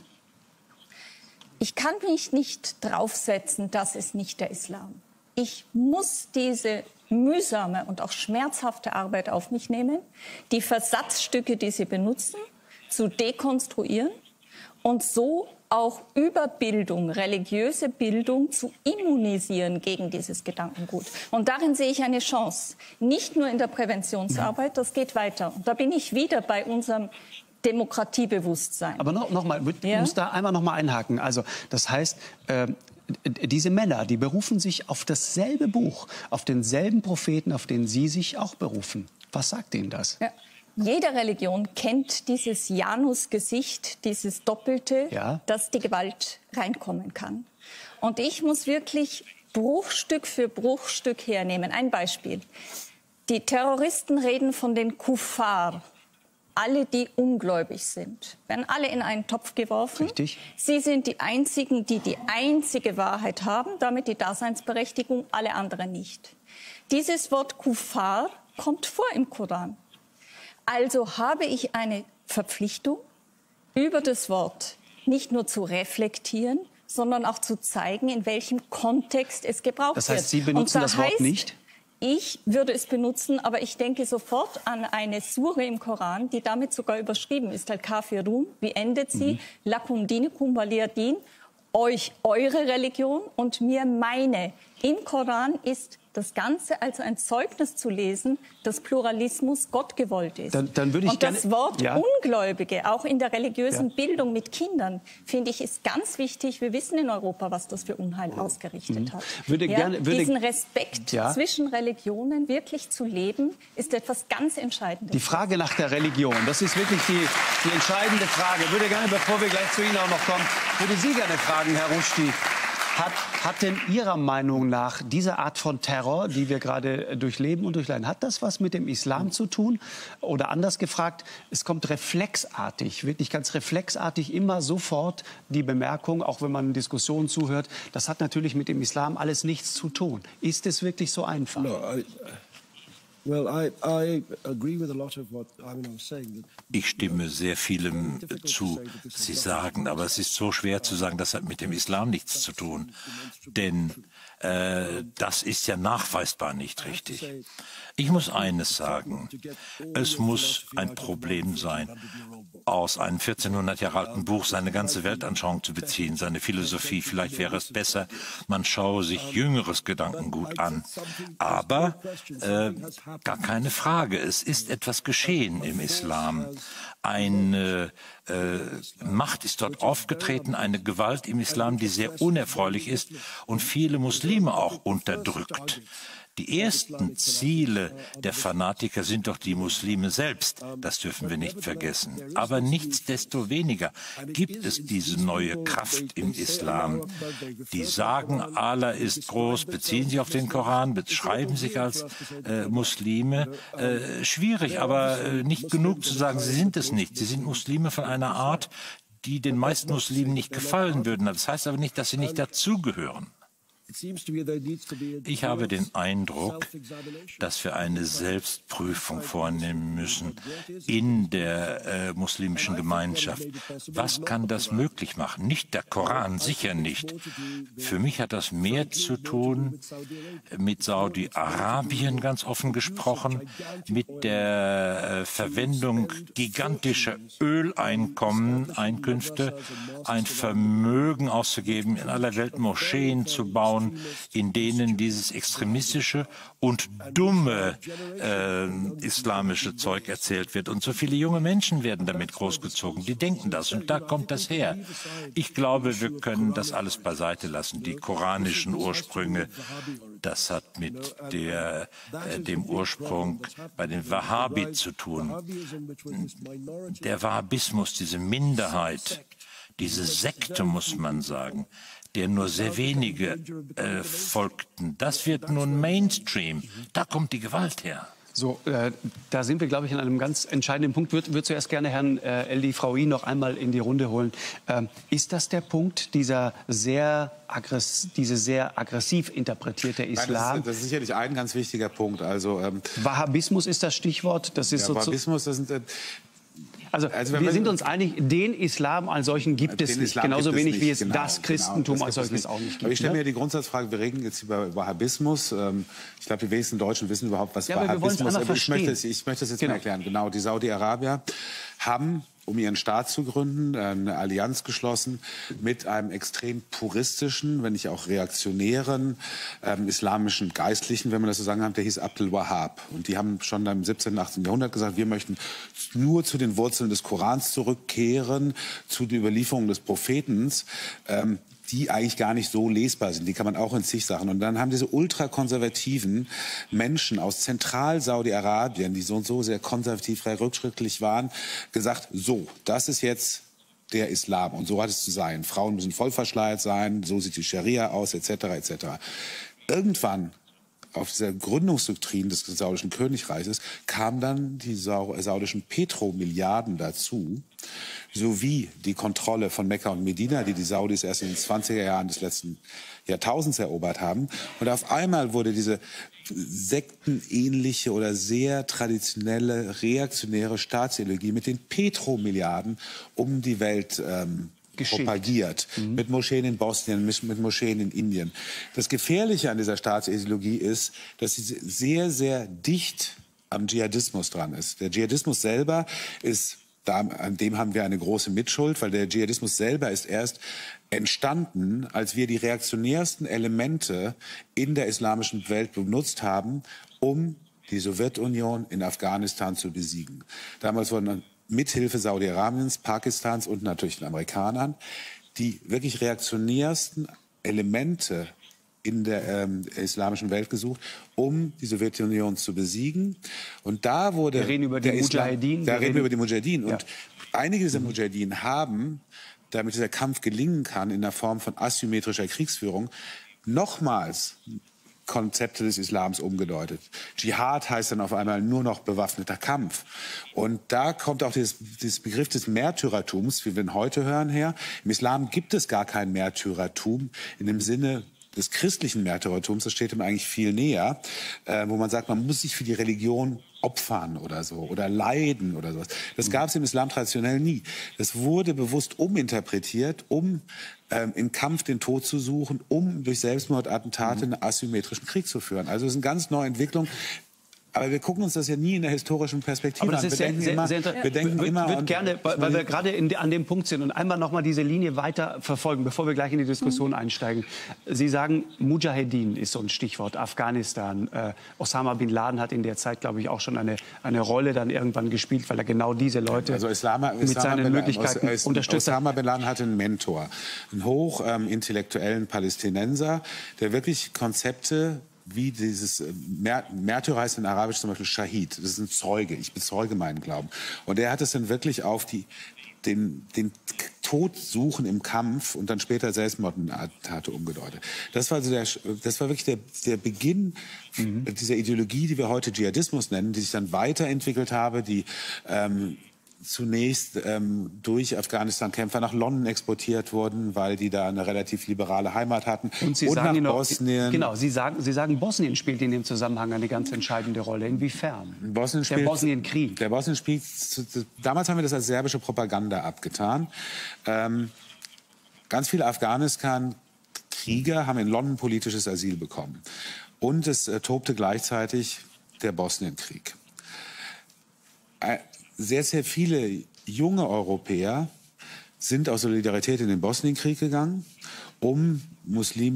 Ich kann mich nicht draufsetzen, das ist nicht der Islam. Ich muss diese mühsame und auch schmerzhafte Arbeit auf mich nehmen, die Versatzstücke, die sie benutzen, zu dekonstruieren und so auch über Bildung, religiöse Bildung zu immunisieren gegen dieses Gedankengut. Und darin sehe ich eine Chance. Nicht nur in der Präventionsarbeit, das geht weiter. Und da bin ich wieder bei unserem Demokratiebewusstsein. Aber noch mal, ich muss da einmal noch mal einhaken. Also das heißt, diese Männer, die berufen sich auf dasselbe Buch, auf denselben Propheten, auf den Sie sich auch berufen. Was sagt Ihnen das? Ja. Jede Religion kennt dieses Janus-Gesicht, dieses Doppelte, dass die Gewalt reinkommen kann. Und ich muss wirklich Bruchstück für Bruchstück hernehmen. Ein Beispiel. Die Terroristen reden von den Kuffar. Alle, die ungläubig sind, werden alle in einen Topf geworfen. Richtig. Sie sind die Einzigen, die die einzige Wahrheit haben, damit die Daseinsberechtigung, alle anderen nicht. Dieses Wort Kuffar kommt vor im Koran. Also habe ich eine Verpflichtung, über das Wort nicht nur zu reflektieren, sondern auch zu zeigen, in welchem Kontext es gebraucht wird. Das heißt, Sie benutzen das Wort nicht? Ich würde es benutzen, aber ich denke sofort an eine Sure im Koran, die damit sogar überschrieben ist. Al-Kafirun, wie endet sie? Lakum dinukum waliya din. Euch eure Religion und mir meine. Im Koran ist das Ganze als ein Zeugnis zu lesen, dass Pluralismus Gott gewollt ist. Dann würde ich und das Wort Ungläubige, auch in der religiösen Bildung mit Kindern, finde ich, ist ganz wichtig. Wir wissen in Europa, was das für Unheil ausgerichtet hat. Diesen Respekt zwischen Religionen wirklich zu leben, ist etwas ganz Entscheidendes. Die Frage nach der Religion, das ist wirklich die entscheidende Frage. Ich würde gerne, bevor wir gleich zu Ihnen auch noch kommen, würde Sie gerne fragen, Herr Rushdie. Hat denn Ihrer Meinung nach diese Art von Terror, die wir gerade durchleben und durchleiden, hat das was mit dem Islam zu tun? Oder anders gefragt, es kommt reflexartig, wirklich ganz reflexartig immer sofort die Bemerkung, auch wenn man Diskussionen zuhört, das hat natürlich mit dem Islam alles nichts zu tun. Ist es wirklich so einfach? Ich stimme sehr vielem zu, was Sie sagen, aber es ist so schwer zu sagen, das hat mit dem Islam nichts zu tun. Denn das ist ja nachweisbar nicht richtig. Ich muss eines sagen, es muss ein Problem sein, aus einem 1400 Jahre alten Buch seine ganze Weltanschauung zu beziehen, seine Philosophie. Vielleicht wäre es besser, man schaue sich jüngeres Gedankengut an. Aber gar keine Frage, es ist etwas geschehen im Islam. Eine Macht ist dort aufgetreten, eine Gewalt im Islam, die sehr unerfreulich ist und viele Muslime auch unterdrückt. Die ersten Ziele der Fanatiker sind doch die Muslime selbst. Das dürfen wir nicht vergessen. Aber nichtsdestoweniger gibt es diese neue Kraft im Islam. Die sagen, Allah ist groß, beziehen sich auf den Koran, beschreiben sich als Muslime. Schwierig, aber nicht genug zu sagen, sie sind es nicht. Sie sind Muslime von einer Art, die den meisten Muslimen nicht gefallen würden. Das heißt aber nicht, dass sie nicht dazugehören. Ich habe den Eindruck, dass wir eine Selbstprüfung vornehmen müssen in der muslimischen Gemeinschaft. Was kann das möglich machen? Nicht der Koran, sicher nicht. Für mich hat das mehr zu tun mit Saudi-Arabien, ganz offen gesprochen, mit der Verwendung gigantischer Einkünfte, ein Vermögen auszugeben, in aller Welt Moscheen zu bauen, in denen dieses extremistische und dumme islamische Zeug erzählt wird. Und so viele junge Menschen werden damit großgezogen. Die denken das und da kommt das her. Ich glaube, wir können das alles beiseite lassen. Die koranischen Ursprünge, das hat mit dem Ursprung bei den Wahhabi zu tun. Der Wahhabismus, diese Minderheit, diese Sekte, muss man sagen, der nur sehr wenige folgten. Das wird nun Mainstream. Da kommt die Gewalt her. So, da sind wir, glaube ich, an einem ganz entscheidenden Punkt. Ich würde zuerst gerne Herrn Eldi Fraoui noch einmal in die Runde holen. Ist das der Punkt, diese sehr aggressiv interpretierte Islam? Nein, das ist sicherlich ein ganz wichtiger Punkt. Also, Wahhabismus ist das Stichwort. Das ist Wahhabismus, das sind... Also wir sind uns einig, den Islam als solchen gibt es nicht. Genauso wenig wie es das Christentum als solches auch nicht gibt. Aber ich stelle mir die Grundsatzfrage, wir reden jetzt über Wahhabismus. Ich glaube, die wenigsten Deutschen wissen überhaupt, was Wahhabismus ist. Ich möchte es jetzt mal erklären. Genau, die Saudi-Arabier haben, um ihren Staat zu gründen, eine Allianz geschlossen mit einem extrem puristischen, wenn nicht auch reaktionären islamischen Geistlichen, wenn man das so sagen kann, der hieß Abdel Wahhab. Und die haben schon im 17., 18. Jahrhundert gesagt, wir möchten nur zu den Wurzeln des Korans zurückkehren, zu der Überlieferung des Propheten, die eigentlich gar nicht so lesbar sind. Die kann man auch in zig Sachen. Und dann haben diese ultrakonservativen Menschen aus Zentral-Saudi-Arabien, die so und so sehr konservativ, rückschrittlich waren, gesagt, so, das ist jetzt der Islam. Und so hat es zu sein. Frauen müssen voll verschleiert sein, so sieht die Scharia aus, etc., etc. Irgendwann, auf dieser Gründungsdoktrin des saudischen Königreiches, kamen dann die saudischen Petromilliarden dazu, sowie die Kontrolle von Mekka und Medina, die Saudis erst in den 20er Jahren des letzten Jahrtausends erobert haben. Und auf einmal wurde diese sektenähnliche oder sehr traditionelle, reaktionäre Staatsideologie mit den Petromilliarden um die Welt propagiert. Mit Moscheen in Bosnien, mit Moscheen in Indien. Das Gefährliche an dieser Staatsideologie ist, dass sie sehr, sehr dicht am Dschihadismus dran ist. Der Dschihadismus selber ist, an dem haben wir eine große Mitschuld, weil der Dschihadismus selber ist erst entstanden, als wir die reaktionärsten Elemente in der islamischen Welt benutzt haben, um die Sowjetunion in Afghanistan zu besiegen. Damals wurden mithilfe Saudi-Arabiens, Pakistans und natürlich den Amerikanern die wirklich reaktionärsten Elemente in der islamischen Welt gesucht, um die Sowjetunion zu besiegen. Und da wurde wir reden über die Mujahedin. Da reden wir über die Mujahedin. Und einige dieser Mujahedin haben damit dieser Kampf gelingen kann in der Form von asymmetrischer Kriegsführung, nochmals Konzepte des Islams umgedeutet. Dschihad heißt dann auf einmal nur noch bewaffneter Kampf. Und da kommt auch dieses Begriff des Märtyrertums, wie wir ihn heute hören, her. Im Islam gibt es gar kein Märtyrertum in dem Sinne des christlichen Märtyrertums. Das steht ihm eigentlich viel näher, wo man sagt, man muss sich für die Religion opfern oder so oder leiden oder sowas. Das gab es im Islam traditionell nie. Das wurde bewusst uminterpretiert, um im Kampf den Tod zu suchen, um durch Selbstmordattentate einen asymmetrischen Krieg zu führen. Also es ist eine ganz neue Entwicklung. Aber wir gucken uns das ja nie in der historischen Perspektive an. Wir denken immer. Ich würde gerne, weil wir gerade an dem Punkt sind und einmal noch mal diese Linie weiter verfolgen, bevor wir gleich in die Diskussion einsteigen. Sie sagen, Mujahedin ist so ein Stichwort, Afghanistan. Osama bin Laden hat in der Zeit, glaube ich, auch schon eine Rolle dann irgendwann gespielt, weil er genau diese Leute mit seinen Möglichkeiten unterstützt hat. Osama bin Laden hatte einen Mentor, einen hochintellektuellen Palästinenser, der wirklich Konzepte wie dieses Märtyrer heißt in Arabisch zum Beispiel Shahid, das ist ein Zeuge, ich bezeuge meinen Glauben. Und er hat es dann wirklich auf den Tod suchen im Kampf und dann später Selbstmordattentate umgedeutet. Das war wirklich der Beginn dieser Ideologie, die wir heute Dschihadismus nennen, die sich dann weiterentwickelt habe, die zunächst durch Afghanistan-Kämpfer nach London exportiert wurden, weil die da eine relativ liberale Heimat hatten. Und Sie sagen nach Bosnien. Genau, Sie sagen, Bosnien spielt in dem Zusammenhang eine ganz entscheidende Rolle. Inwiefern? Der Bosnienkrieg. Der Bosnienkrieg. Damals haben wir das als serbische Propaganda abgetan. Ganz viele Afghanistan-Krieger haben in London politisches Asyl bekommen. Und es tobte gleichzeitig der Bosnienkrieg. Sehr, sehr viele junge Europäer sind aus Solidarität in den Bosnienkrieg gegangen, um die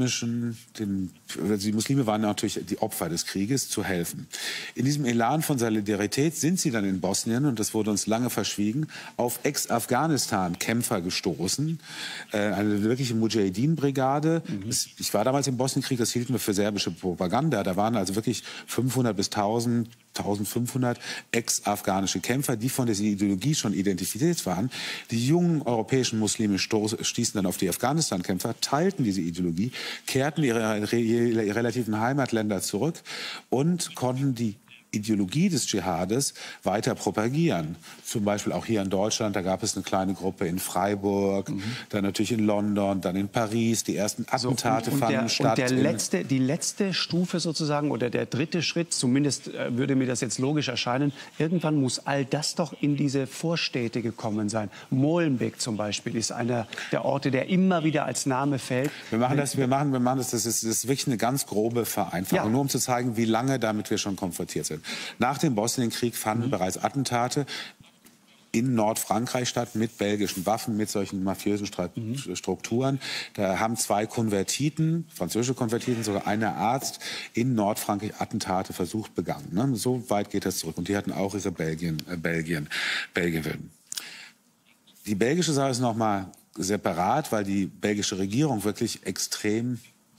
Muslime waren natürlich die Opfer des Krieges, zu helfen. In diesem Elan von Solidarität sind sie dann in Bosnien, und das wurde uns lange verschwiegen, auf Ex-Afghanistan-Kämpfer gestoßen. Eine wirkliche Mujahedin-Brigade. Ich war damals im Bosnienkrieg, das hielten wir für serbische Propaganda. Da waren also wirklich 500 bis 1500 ex-afghanische Kämpfer, die von dieser Ideologie schon identifiziert waren. Die jungen europäischen Muslime stießen dann auf die Afghanistan-Kämpfer, teilten diese Ideologie, kehrten ihre relativen Heimatländer zurück und konnten die Ideologie des Dschihades weiter propagieren. Zum Beispiel auch hier in Deutschland, da gab es eine kleine Gruppe in Freiburg, dann natürlich in London, dann in Paris. Die ersten Attentate fanden statt. Und die letzte Stufe sozusagen oder der dritte Schritt, zumindest würde mir das jetzt logisch erscheinen, irgendwann muss all das doch in diese Vorstädte gekommen sein. Molenbeek zum Beispiel ist einer der Orte, der immer wieder als Name fällt. Das ist wirklich eine ganz grobe Vereinfachung, nur um zu zeigen, wie lange damit wir schon konfrontiert sind. Nach dem Bosnienkrieg fanden bereits Attentate in Nordfrankreich statt mit belgischen Waffen, mit solchen mafiösen Strukturen. Da haben zwei Konvertiten, französische Konvertiten, sogar einer Arzt in Nordfrankreich Attentate versucht begangen. Ne? So weit geht das zurück. Und die hatten auch ihre Belgien. Die belgische Sache ist noch mal separat, weil die belgische Regierung wirklich extrem,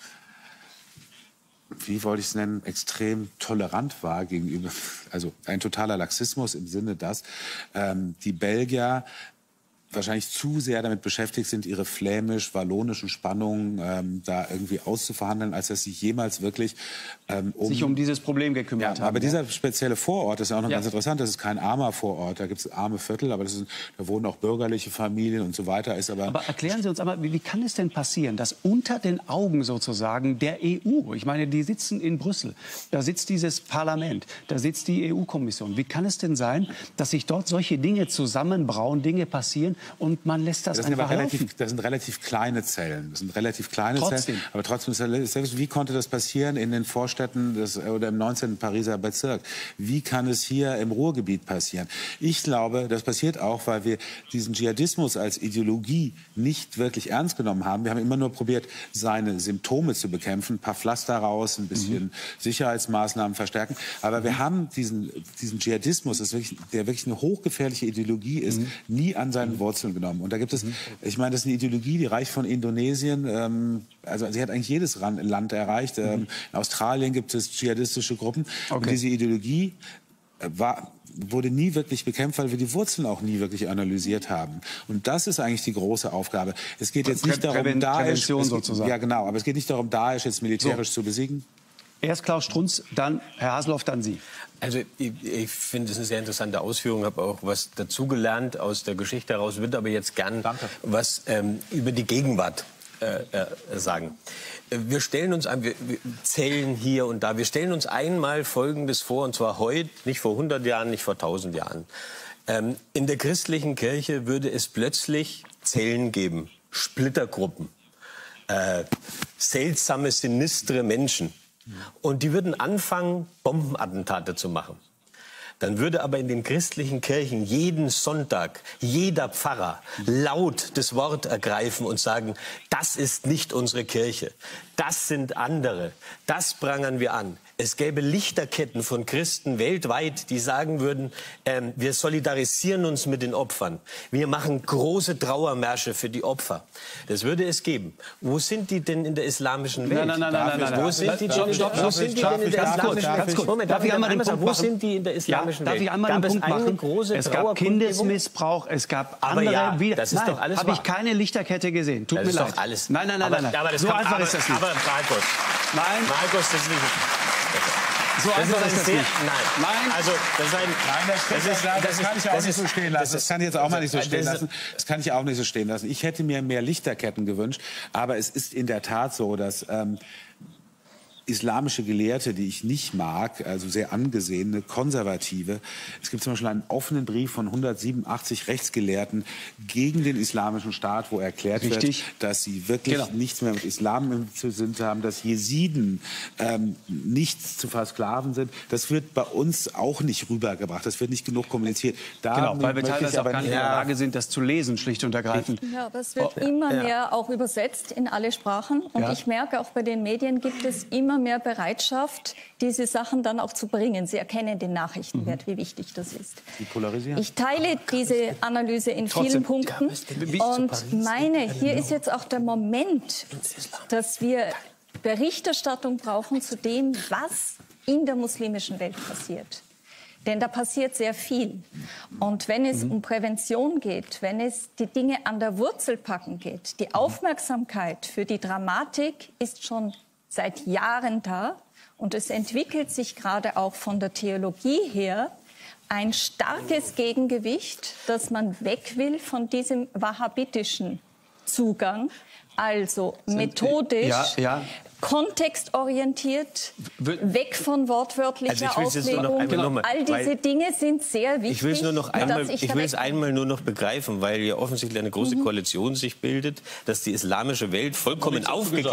wie wollte ich es nennen, extrem tolerant war gegenüber, also ein totaler Laxismus im Sinne, dass die Belgier wahrscheinlich zu sehr damit beschäftigt sind, ihre flämisch-wallonischen Spannungen da irgendwie auszuverhandeln, als dass sie jemals wirklich sich um dieses Problem gekümmert haben. Aber dieser spezielle Vorort ist ja auch noch ganz interessant. Das ist kein armer Vorort. Da gibt es arme Viertel, aber da wohnen auch bürgerliche Familien und so weiter. Aber erklären Sie uns einmal, wie kann es denn passieren, dass unter den Augen sozusagen der EU, ich meine, die sitzen in Brüssel, da sitzt dieses Parlament, da sitzt die EU-Kommission. Wie kann es denn sein, dass sich dort solche Dinge zusammenbrauen, Dinge passieren, und man lässt das einfach laufen? Das sind relativ kleine Zellen. Trotzdem. Aber trotzdem, wie konnte das passieren in den Vorstädten oder im 19. Pariser Bezirk? Wie kann es hier im Ruhrgebiet passieren? Ich glaube, das passiert auch, weil wir diesen Dschihadismus als Ideologie nicht wirklich ernst genommen haben. Wir haben immer nur probiert, seine Symptome zu bekämpfen, ein paar Pflaster raus, ein bisschen Sicherheitsmaßnahmen verstärken. Aber wir haben diesen Dschihadismus, der wirklich eine hochgefährliche Ideologie ist, nie an seinen Wurzeln genommen. Und da gibt es, ich meine, das ist eine Ideologie, die reicht von Indonesien, also sie hat eigentlich jedes Land erreicht. In Australien gibt es dschihadistische Gruppen. Und diese Ideologie wurde nie wirklich bekämpft, weil wir die Wurzeln auch nie wirklich analysiert haben. Und das ist eigentlich die große Aufgabe. Es geht jetzt nicht darum, Daesh, ja genau, aber es geht nicht darum, Daesh jetzt militärisch zu besiegen. Erst Klaus Strunz, dann Herr Haseloff, dann Sie. Also ich finde, es eine sehr interessante Ausführung, habe auch was dazugelernt aus der Geschichte heraus, würde aber jetzt gern was über die Gegenwart sagen. Wir stellen uns wir zählen hier und da, wir stellen uns einmal Folgendes vor, und zwar heute, nicht vor 100 Jahren, nicht vor 1000 Jahren. In der christlichen Kirche würde es plötzlich Zellen geben, Splittergruppen, seltsame, sinistre Menschen. Und die würden anfangen, Bombenattentate zu machen. Dann würde aber in den christlichen Kirchen jeden Sonntag jeder Pfarrer laut das Wort ergreifen und sagen, das ist nicht unsere Kirche, das sind andere, das prangern wir an. Es gäbe Lichterketten von Christen weltweit, die sagen würden, wir solidarisieren uns mit den Opfern. Wir machen große Trauermärsche für die Opfer. Das würde es geben. Wo sind die denn in der islamischen Welt? Nein. Wo sind die denn in der islamischen Welt? Moment, darf ich einmal den Punkt machen? Wo sind die in der islamischen Welt? Darf ich einmal den Punkt machen? Es gab Kindesmissbrauch, es gab andere wieder. Das ist doch alles wahr. Habe ich keine Lichterkette gesehen. Tut mir leid. Das ist doch alles. Nein. Aber So einfach ist das nicht. Aber Markus. Nein. Markus, das ist nicht. So einfach ist das nicht. Nein. Also, das kann ich auch nicht so stehen lassen. Das kann ich jetzt auch mal nicht so stehen lassen. Das kann ich auch nicht so stehen lassen. Ich hätte mir mehr Lichterketten gewünscht. Aber es ist in der Tat so, dass islamische Gelehrte, die ich nicht mag, also sehr angesehene, konservative. Es gibt zum Beispiel einen offenen Brief von 187 Rechtsgelehrten gegen den islamischen Staat, wo erklärt wird, dass sie wirklich nichts mehr mit Islam im Sinn haben, dass Jesiden nichts zu versklaven sind. Das wird bei uns auch nicht rübergebracht. Das wird nicht genug kommuniziert. Weil wir teilweise auch gar nicht in der Lage sind, das zu lesen, schlicht und ergreifend. Ja, aber es wird immer mehr auch übersetzt in alle Sprachen. Und ich merke, auch bei den Medien gibt es immer mehr Bereitschaft, diese Sachen dann auch zu bringen. Sie erkennen den Nachrichtenwert, wie wichtig das ist. Die polarisieren. Ich teile diese Analyse in vielen Punkten und meine, hier ist jetzt auch der Moment, dass wir Berichterstattung brauchen zu dem, was in der muslimischen Welt passiert. Denn da passiert sehr viel. Und wenn es um Prävention geht, wenn es die Dinge an der Wurzel packen geht, die Aufmerksamkeit für die Dramatik ist schon seit Jahren da. Und es entwickelt sich gerade auch von der Theologie her ein starkes Gegengewicht, dass man weg will von diesem wahhabitischen Zugang, also methodisch, kontextorientiert, weg von wortwörtlicher Auslegung. All diese Dinge sind sehr wichtig. Ich will es einmal nur noch begreifen, weil ja offensichtlich eine große Koalition sich bildet, dass die islamische Welt vollkommen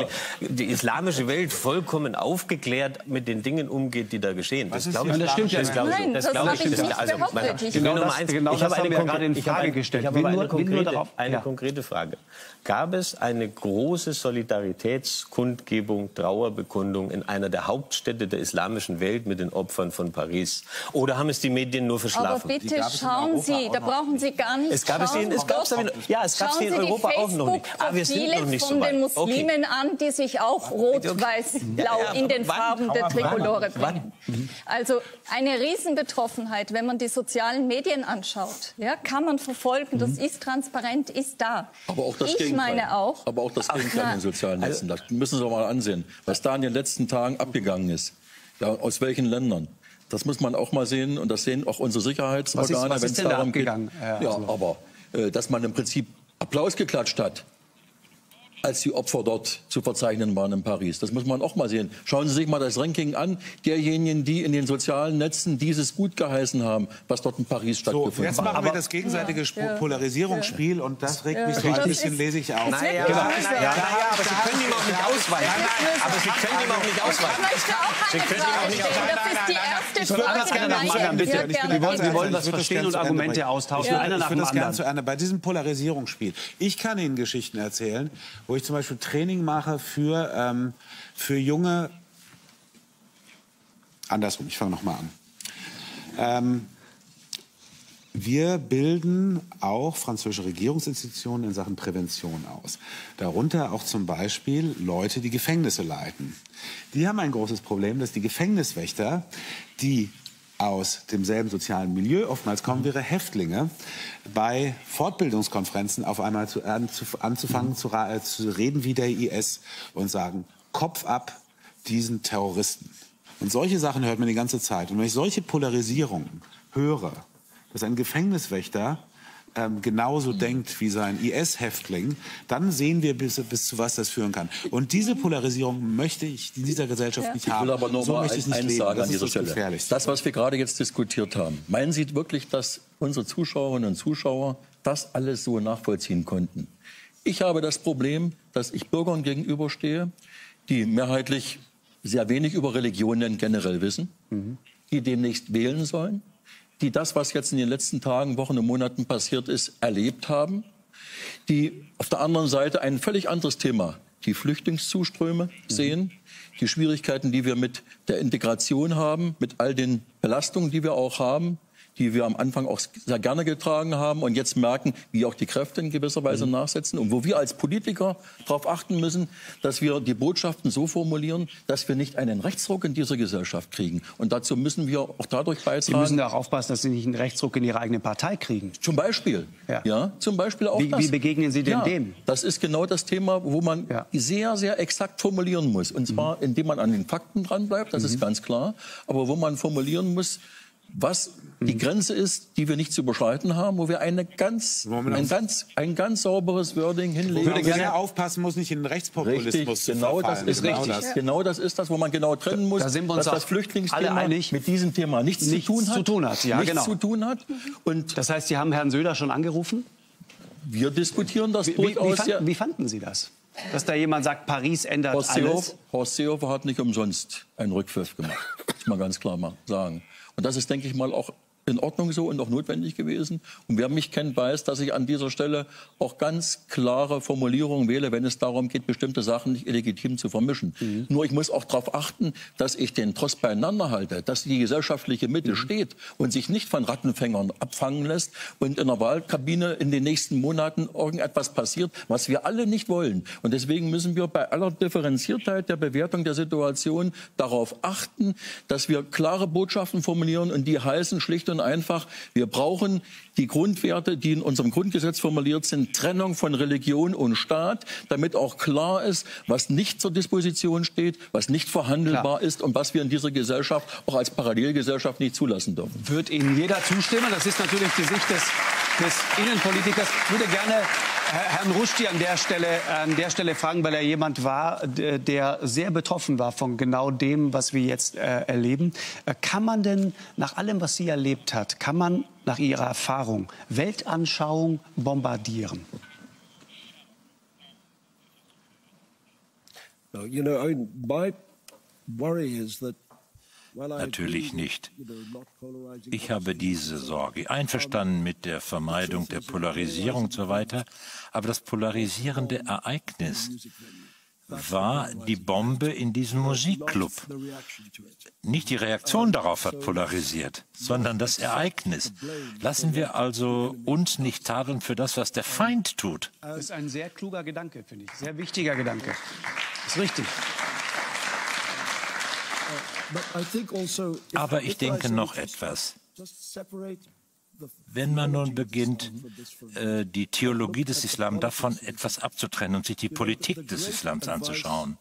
aufgeklärt mit den Dingen umgeht, die da geschehen. Das glaube ich. Das stimmt ja nicht. Nein, das habe ich nicht behauptet. Genau das haben wir gerade in Frage gestellt. Ich habe eine konkrete Frage. Gab es eine große Solidaritätskundgebung, Trauerbekundung in einer der Hauptstädte der islamischen Welt mit den Opfern von Paris? Oder haben es die Medien nur verschlafen? Aber bitte schauen Sie, da brauchen Sie gar nicht es gab sie in Europa auch noch nicht. Wir sind noch nicht so weit. Von den Muslimen an, die sich auch rot-weiß-blau in den Farben der Trikolore bringen. Also eine Riesenbetroffenheit, wenn man die sozialen Medien anschaut. Ja, kann man verfolgen, das ist transparent, ist da. Aber auch das Aber auch das Gegenteil in den sozialen Netzen. Das müssen Sie doch mal ansehen, was da in den letzten Tagen abgegangen ist. Ja, aus welchen Ländern. Das muss man auch mal sehen. Und das sehen auch unsere Sicherheitsorgane. Was ist denn da abgegangen? Ja, aber dass man im Prinzip Applaus geklatscht hat, als die Opfer dort zu verzeichnen waren in Paris. Das muss man auch mal sehen. Schauen Sie sich mal das Ranking an, derjenigen, die in den sozialen Netzen dieses gut geheißen haben, was dort in Paris stattgefunden hat. Jetzt machen wir das gegenseitige Polarisierungsspiel und das regt mich so ein bisschen, lese ich auf. Aber Sie können ihm auch nicht ausweichen. Das ist die erste Frage. Wir wollen was verstehen und Argumente austauschen. Einer nach dem anderen. Bei diesem Polarisierungsspiel. Ich kann Ihnen Geschichten erzählen, wo ich zum Beispiel Training mache für junge... Andersrum, ich fange noch mal an. Wir bilden auch französische Regierungsinstitutionen in Sachen Prävention aus. Darunter auch zum Beispiel Leute, die Gefängnisse leiten. Die haben ein großes Problem, dass die Gefängniswächter, die aus demselben sozialen Milieu, oftmals kommen wir Häftlinge, bei Fortbildungskonferenzen auf einmal anzufangen zu reden wie der IS und sagen, Kopf ab diesen Terroristen. Und solche Sachen hört man die ganze Zeit. Und wenn ich solche Polarisierungen höre, dass ein Gefängniswächter genauso denkt wie sein IS-Häftling, dann sehen wir, bis zu was das führen kann. Und diese Polarisierung möchte ich in dieser Gesellschaft nicht haben. Ich will aber noch mal eins sagen an dieser Stelle. Gefährlich. Das, was wir gerade jetzt diskutiert haben, meinen Sie wirklich, dass unsere Zuschauerinnen und Zuschauer das alles so nachvollziehen konnten? Ich habe das Problem, dass ich Bürgern gegenüberstehe, die mehrheitlich sehr wenig über Religionen generell wissen, die demnächst wählen sollen, die das, was jetzt in den letzten Tagen, Wochen und Monaten passiert ist, erlebt haben, die auf der anderen Seite ein völlig anderes Thema, die Flüchtlingszuströme sehen, die Schwierigkeiten, die wir mit der Integration haben, mit all den Belastungen, die wir auch haben, die wir am Anfang auch sehr gerne getragen haben und jetzt merken, wie auch die Kräfte in gewisser Weise nachsetzen und wo wir als Politiker darauf achten müssen, dass wir die Botschaften so formulieren, dass wir nicht einen Rechtsruck in dieser Gesellschaft kriegen. Und dazu müssen wir auch dadurch beitragen. Sie müssen auch aufpassen, dass Sie nicht einen Rechtsruck in Ihre eigene Partei kriegen. Zum Beispiel. Ja, zum Beispiel auch das. Wie begegnen Sie denn dem? Das ist genau das Thema, wo man sehr, sehr exakt formulieren muss. Und zwar, indem man an den Fakten dranbleibt, das ist ganz klar. Aber wo man formulieren muss, was die Grenze ist, die wir nicht zu überschreiten haben, wo wir ein ganz sauberes Wording hinlegen. Ich würde gerne aufpassen, muss nicht in den Rechtspopulismus genau das ist richtig. Genau das ist das, wo man genau trennen muss, da sind wir uns dass das Flüchtlingsthema mit diesem Thema nichts zu tun hat. Und das heißt, Sie haben Herrn Söder schon angerufen? Wir diskutieren das durchaus. Wie fanden Sie das? Dass da jemand sagt, Paris ändert alles? Horst Seehofer hat nicht umsonst einen Rückpfiff gemacht. Das muss man ganz klar mal sagen. Und das ist, denke ich mal, auch in Ordnung so und auch notwendig gewesen. Und wer mich kennt, weiß, dass ich an dieser Stelle auch ganz klare Formulierungen wähle, wenn es darum geht, bestimmte Sachen nicht illegitim zu vermischen. Nur ich muss auch darauf achten, dass ich den Tross beieinander halte, dass die gesellschaftliche Mitte steht und sich nicht von Rattenfängern abfangen lässt und in der Wahlkabine in den nächsten Monaten irgendetwas passiert, was wir alle nicht wollen. Und deswegen müssen wir bei aller Differenziertheit der Bewertung der Situation darauf achten, dass wir klare Botschaften formulieren und die heißen schlicht und einfach, wir brauchen die Grundwerte, die in unserem Grundgesetz formuliert sind, Trennung von Religion und Staat, damit auch klar ist, was nicht zur Disposition steht, was nicht verhandelbar ist und was wir in dieser Gesellschaft auch als Parallelgesellschaft nicht zulassen dürfen. Wird Ihnen jeder zustimmen? Das ist natürlich die Sicht des Innenpolitikers. Ich würde gerne Herrn Rushdie an der Stelle fragen, weil er jemand war, der sehr betroffen war von genau dem, was wir jetzt erleben. Kann man denn nach allem, was sie erlebt hat, kann man nach Ihrer Erfahrung Weltanschauung bombardieren? Natürlich nicht. Ich habe diese Sorge. Einverstanden mit der Vermeidung der Polarisierung und so weiter. Aber das polarisierende Ereignis war die Bombe in diesem Musikclub. Nicht die Reaktion darauf hat polarisiert, sondern das Ereignis. Lassen wir also uns nicht tadeln für das, was der Feind tut. Das ist ein sehr kluger Gedanke, finde ich. Sehr wichtiger Gedanke. Das ist richtig. Aber ich denke noch etwas. Wenn man nun beginnt, die Theologie des Islam davon etwas abzutrennen und sich die Politik des Islams anzuschauen,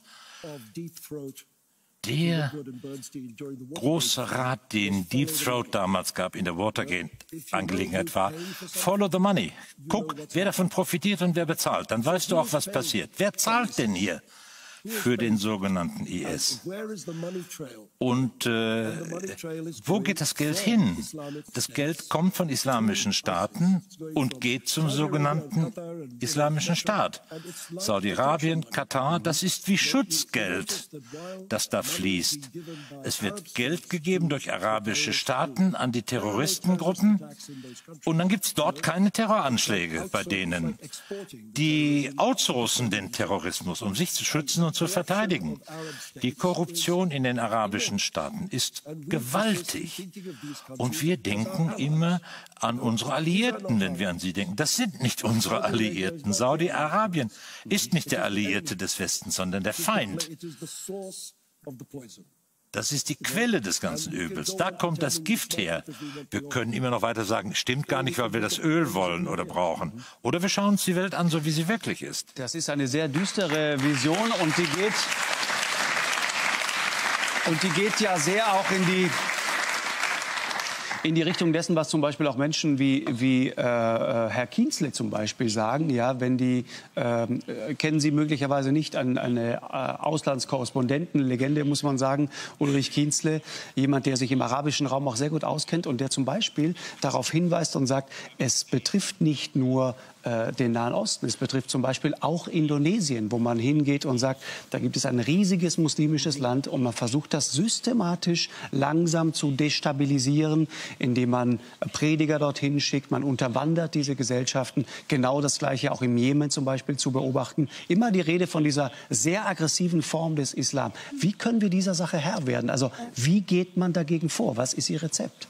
der große Rat, den Deep Throat damals gab in der Watergate-Angelegenheit war, follow the money. Guck, wer davon profitiert und wer bezahlt. Dann weißt du auch, was passiert. Wer zahlt denn hier für den sogenannten IS? Und wo geht das Geld hin? Das Geld kommt von islamischen Staaten und geht zum sogenannten Islamischen Staat. Saudi-Arabien, Katar, das ist wie Schutzgeld, das da fließt. Es wird Geld gegeben durch arabische Staaten an die Terroristengruppen und dann gibt es dort keine Terroranschläge bei denen. Die outsourcen den Terrorismus, um sich zu schützen und zu verteidigen. Die Korruption in den arabischen Staaten ist gewaltig. Und wir denken immer an unsere Alliierten, wenn wir an sie denken. Das sind nicht unsere Alliierten. Das ist die Quelle des ganzen Übels. Da kommt das Gift her. Wir können immer noch weiter sagen, stimmt gar nicht, weil wir das Öl wollen oder brauchen. Oder wir schauen uns die Welt an, so wie sie wirklich ist. Das ist eine sehr düstere Vision und die geht ja sehr auch in die Richtung dessen, was zum Beispiel auch Menschen wie Herr Kienzle zum Beispiel sagen. Ja, wenn die kennen Sie möglicherweise nicht eine Auslandskorrespondentenlegende, muss man sagen, Ulrich Kienzle, jemand, der sich im arabischen Raum auch sehr gut auskennt und der zum Beispiel darauf hinweist und sagt, es betrifft nicht nur den Nahen Osten. Es betrifft zum Beispiel auch Indonesien, wo man hingeht und sagt, da gibt es ein riesiges muslimisches Land und man versucht das systematisch langsam zu destabilisieren, indem man Prediger dorthin schickt, man unterwandert diese Gesellschaften. Genau das Gleiche auch im Jemen zum Beispiel zu beobachten. Immer die Rede von dieser sehr aggressiven Form des Islam. Wie können wir dieser Sache Herr werden? Also wie geht man dagegen vor? Was ist Ihr Rezept?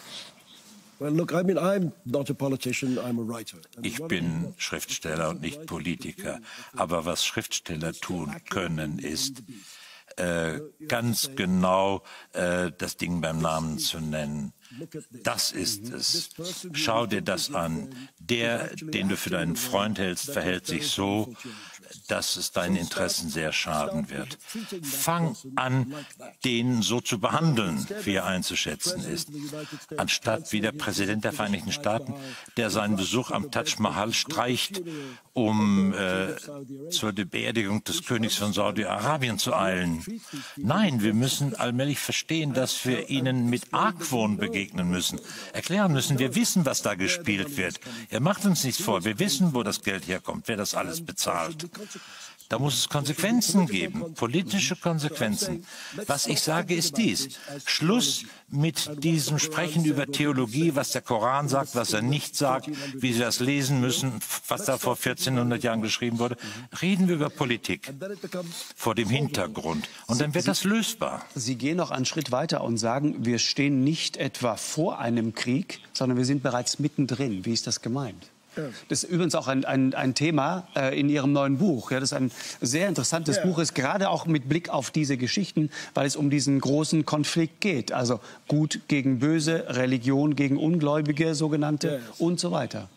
Ich bin Schriftsteller und nicht Politiker. Aber was Schriftsteller tun können, ist ganz genau das Ding beim Namen zu nennen. Das ist es. Schau dir das an. Der, den du für deinen Freund hältst, verhält sich so, dass es deinen Interessen sehr schaden wird. Fang an, den so zu behandeln, wie er einzuschätzen ist. Anstatt wie der Präsident der Vereinigten Staaten, der seinen Besuch am Taj Mahal streicht, um zur Beerdigung des Königs von Saudi-Arabien zu eilen. Nein, wir müssen allmählich verstehen, dass wir ihnen mit Argwohn begegnen müssen, erklären müssen, wir wissen, was da gespielt wird. Er macht uns nichts vor, wir wissen, wo das Geld herkommt, wer das alles bezahlt. Da muss es Konsequenzen geben, politische Konsequenzen. Was ich sage, ist dies. Schluss mit diesem Sprechen über Theologie, was der Koran sagt, was er nicht sagt, wie Sie das lesen müssen, was da vor 1400 Jahren geschrieben wurde. Reden wir über Politik vor dem Hintergrund. Und dann wird das lösbar. Sie gehen noch einen Schritt weiter und sagen, wir stehen nicht etwa vor einem Krieg, sondern wir sind bereits mittendrin. Wie ist das gemeint? Das ist übrigens auch ein Thema in Ihrem neuen Buch. Ja, das ein sehr interessantes Buch ist, gerade auch mit Blick auf diese Geschichten, weil es um diesen großen Konflikt geht. Also Gut gegen Böse, Religion gegen Ungläubige, sogenannte und so weiter.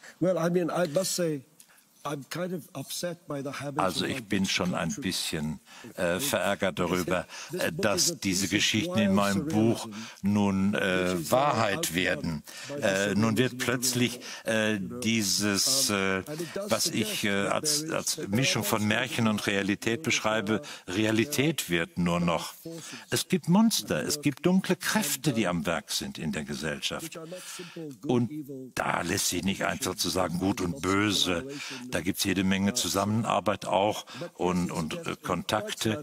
Also ich bin schon ein bisschen verärgert darüber, dass diese Geschichten in meinem Buch nun Wahrheit werden. Nun wird plötzlich dieses, was ich als Mischung von Märchen und Realität beschreibe, Realität wird nur noch. Es gibt Monster, es gibt dunkle Kräfte, die am Werk sind in der Gesellschaft. Und da lässt sich nicht einfach zu sagen, gut und böse. Da gibt es jede Menge Zusammenarbeit auch und Kontakte.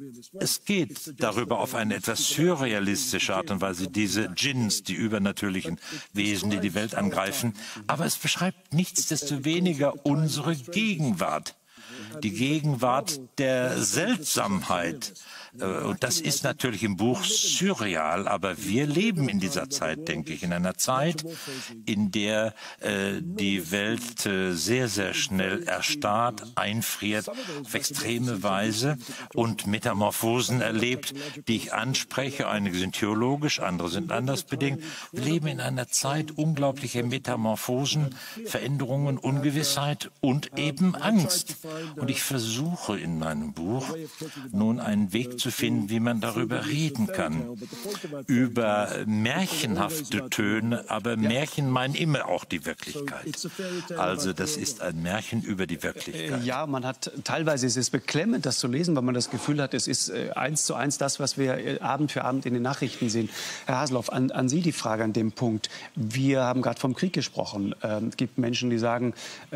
Es geht darüber auf eine etwas surrealistische Art und Weise, diese Djinns, die übernatürlichen Wesen, die die Welt angreifen. Aber es beschreibt nichtsdestoweniger unsere Gegenwart. Die Gegenwart der Seltsamheit. Und das ist natürlich im Buch surreal, aber wir leben in dieser Zeit, denke ich, in einer Zeit, in der die Welt sehr, sehr schnell erstarrt, einfriert, auf extreme Weise und Metamorphosen erlebt, die ich anspreche. Einige sind theologisch, andere sind anders bedingt. Wir leben in einer Zeit unglaublicher Metamorphosen, Veränderungen, Ungewissheit und eben Angst. Und ich versuche in meinem Buch nun einen Weg zu finden, wie man darüber reden kann. Über märchenhafte Töne, aber Märchen meinen immer auch die Wirklichkeit. Also das ist ein Märchen über die Wirklichkeit. Ja, man hat teilweise, es ist beklemmend, das zu lesen, weil man das Gefühl hat, es ist 1:1 das, was wir Abend für Abend in den Nachrichten sehen. Herr Haseloff, an Sie die Frage an dem Punkt. Wir haben gerade vom Krieg gesprochen. Es gibt Menschen, die sagen,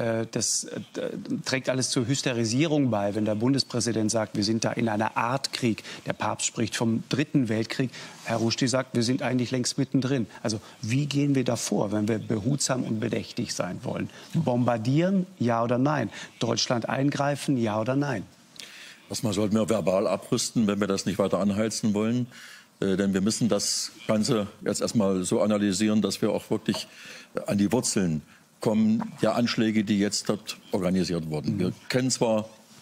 das trägt alles zur Hysterisierung bei, wenn der Bundespräsident sagt, wir sind da in einer Art Krieg. Der Papst spricht vom Dritten Weltkrieg. Herr Rushdie sagt, wir sind eigentlich längst mittendrin. Also wie gehen wir da vor, wenn wir behutsam und bedächtig sein wollen? Bombardieren, ja oder nein? Deutschland eingreifen, ja oder nein? Erstmal sollten wir verbal abrüsten, wenn wir das nicht weiter anheizen wollen. Denn wir müssen das Ganze jetzt erstmal so analysieren, dass wir auch wirklich an die Wurzeln kommen der Anschläge, die jetzt dort organisiert wurden. Wir kennen zwar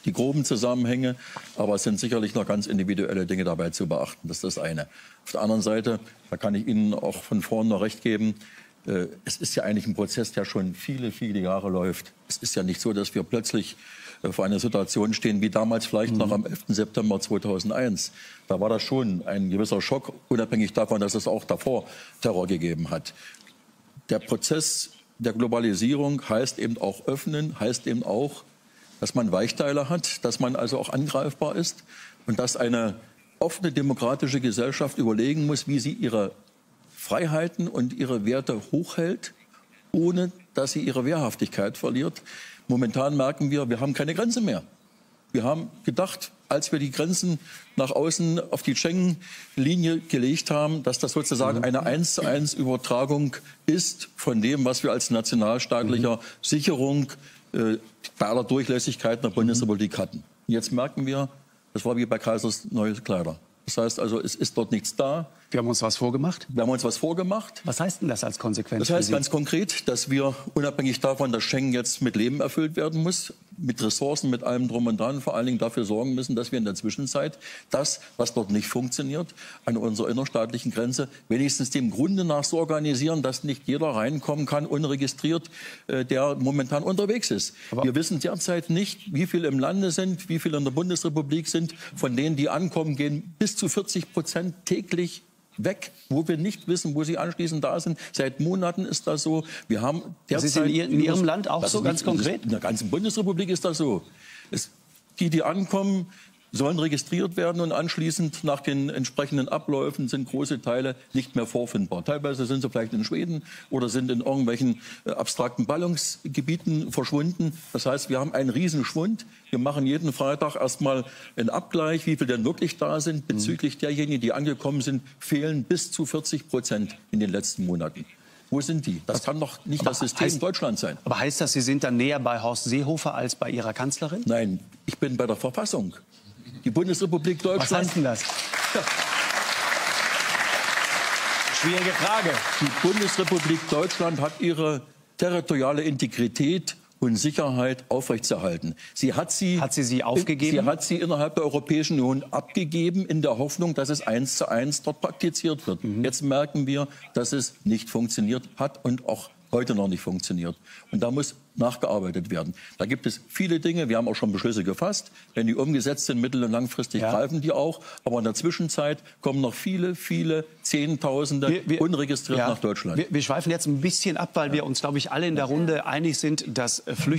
die groben Zusammenhänge, aber es sind sicherlich noch ganz individuelle Dinge dabei zu beachten. Das ist das eine. Auf der anderen Seite, da kann ich Ihnen auch von vorn noch recht geben, es ist ja eigentlich ein Prozess, der schon viele, viele Jahre läuft. Es ist ja nicht so, dass wir plötzlich vor einer Situation stehen, wie damals vielleicht noch am 11. September 2001. Da war das schon ein gewisser Schock, unabhängig davon, dass es auch davor Terror gegeben hat. Der Prozess der Globalisierung heißt eben auch öffnen, heißt eben auch, dass man Weichteile hat, dass man also auch angreifbar ist und dass eine offene demokratische Gesellschaft überlegen muss, wie sie ihre Freiheiten und ihre Werte hochhält, ohne dass sie ihre Wehrhaftigkeit verliert. Momentan merken wir, wir haben keine Grenze mehr. Wir haben gedacht, als wir die Grenzen nach außen auf die Schengen-Linie gelegt haben, dass das sozusagen eine 1:1 Übertragung ist von dem, was wir als nationalstaatlicher Sicherung bei aller Durchlässigkeit in der Bundesrepublik hatten. Jetzt merken wir, das war wie bei Kaisers neue Kleider. Das heißt also, es ist dort nichts da. Wir haben uns was vorgemacht? Wir haben uns was vorgemacht. Was heißt denn das als Konsequenz? Das heißt ganz konkret, dass wir unabhängig davon, dass Schengen jetzt mit Leben erfüllt werden muss, mit Ressourcen, mit allem drum und dran, vor allen Dingen dafür sorgen müssen, dass wir in der Zwischenzeit das, was dort nicht funktioniert, an unserer innerstaatlichen Grenze wenigstens dem Grunde nach so organisieren, dass nicht jeder reinkommen kann, unregistriert, der momentan unterwegs ist. Aber wir wissen derzeit nicht, wie viele im Lande sind, wie viele in der Bundesrepublik sind. Von denen, die ankommen, gehen bis zu 40% täglich weg, wo wir nicht wissen, wo sie anschließend da sind. Seit Monaten ist das so. Wir haben derzeit, das ist in Ihrem Land auch so, ganz konkret? In der ganzen Bundesrepublik ist das so. Die ankommen, sollen registriert werden und anschließend nach den entsprechenden Abläufen sind große Teile nicht mehr vorfindbar. Teilweise sind sie vielleicht in Schweden oder sind in irgendwelchen abstrakten Ballungsgebieten verschwunden. Das heißt, wir haben einen Riesenschwund. Wir machen jeden Freitag erstmal einen Abgleich, wie viele denn wirklich da sind. Bezüglich derjenigen, die angekommen sind, fehlen bis zu 40% in den letzten Monaten. Wo sind die? Das kann doch nicht das System Deutschland sein. Aber heißt das, Sie sind dann näher bei Horst Seehofer als bei Ihrer Kanzlerin? Nein, ich bin bei der Verfassung. Die Bundesrepublik Deutschland. Was heißt denn das? Schwierige Frage. Die Bundesrepublik Deutschland hat ihre territoriale Integrität und Sicherheit aufrechtzuerhalten. Hat sie aufgegeben? Sie hat sie innerhalb der Europäischen Union abgegeben, in der Hoffnung, dass es 1:1 dort praktiziert wird. Jetzt merken wir, dass es nicht funktioniert hat und auch heute noch nicht funktioniert. Und da muss nachgearbeitet werden. Da gibt es viele Dinge. Wir haben auch schon Beschlüsse gefasst. Wenn die umgesetzt sind, mittel- und langfristig greifen die auch. Aber in der Zwischenzeit kommen noch viele, viele Zehntausende unregistriert nach Deutschland. Wir schweifen jetzt ein bisschen ab, weil wir uns, glaube ich, alle in der Runde einig sind, dass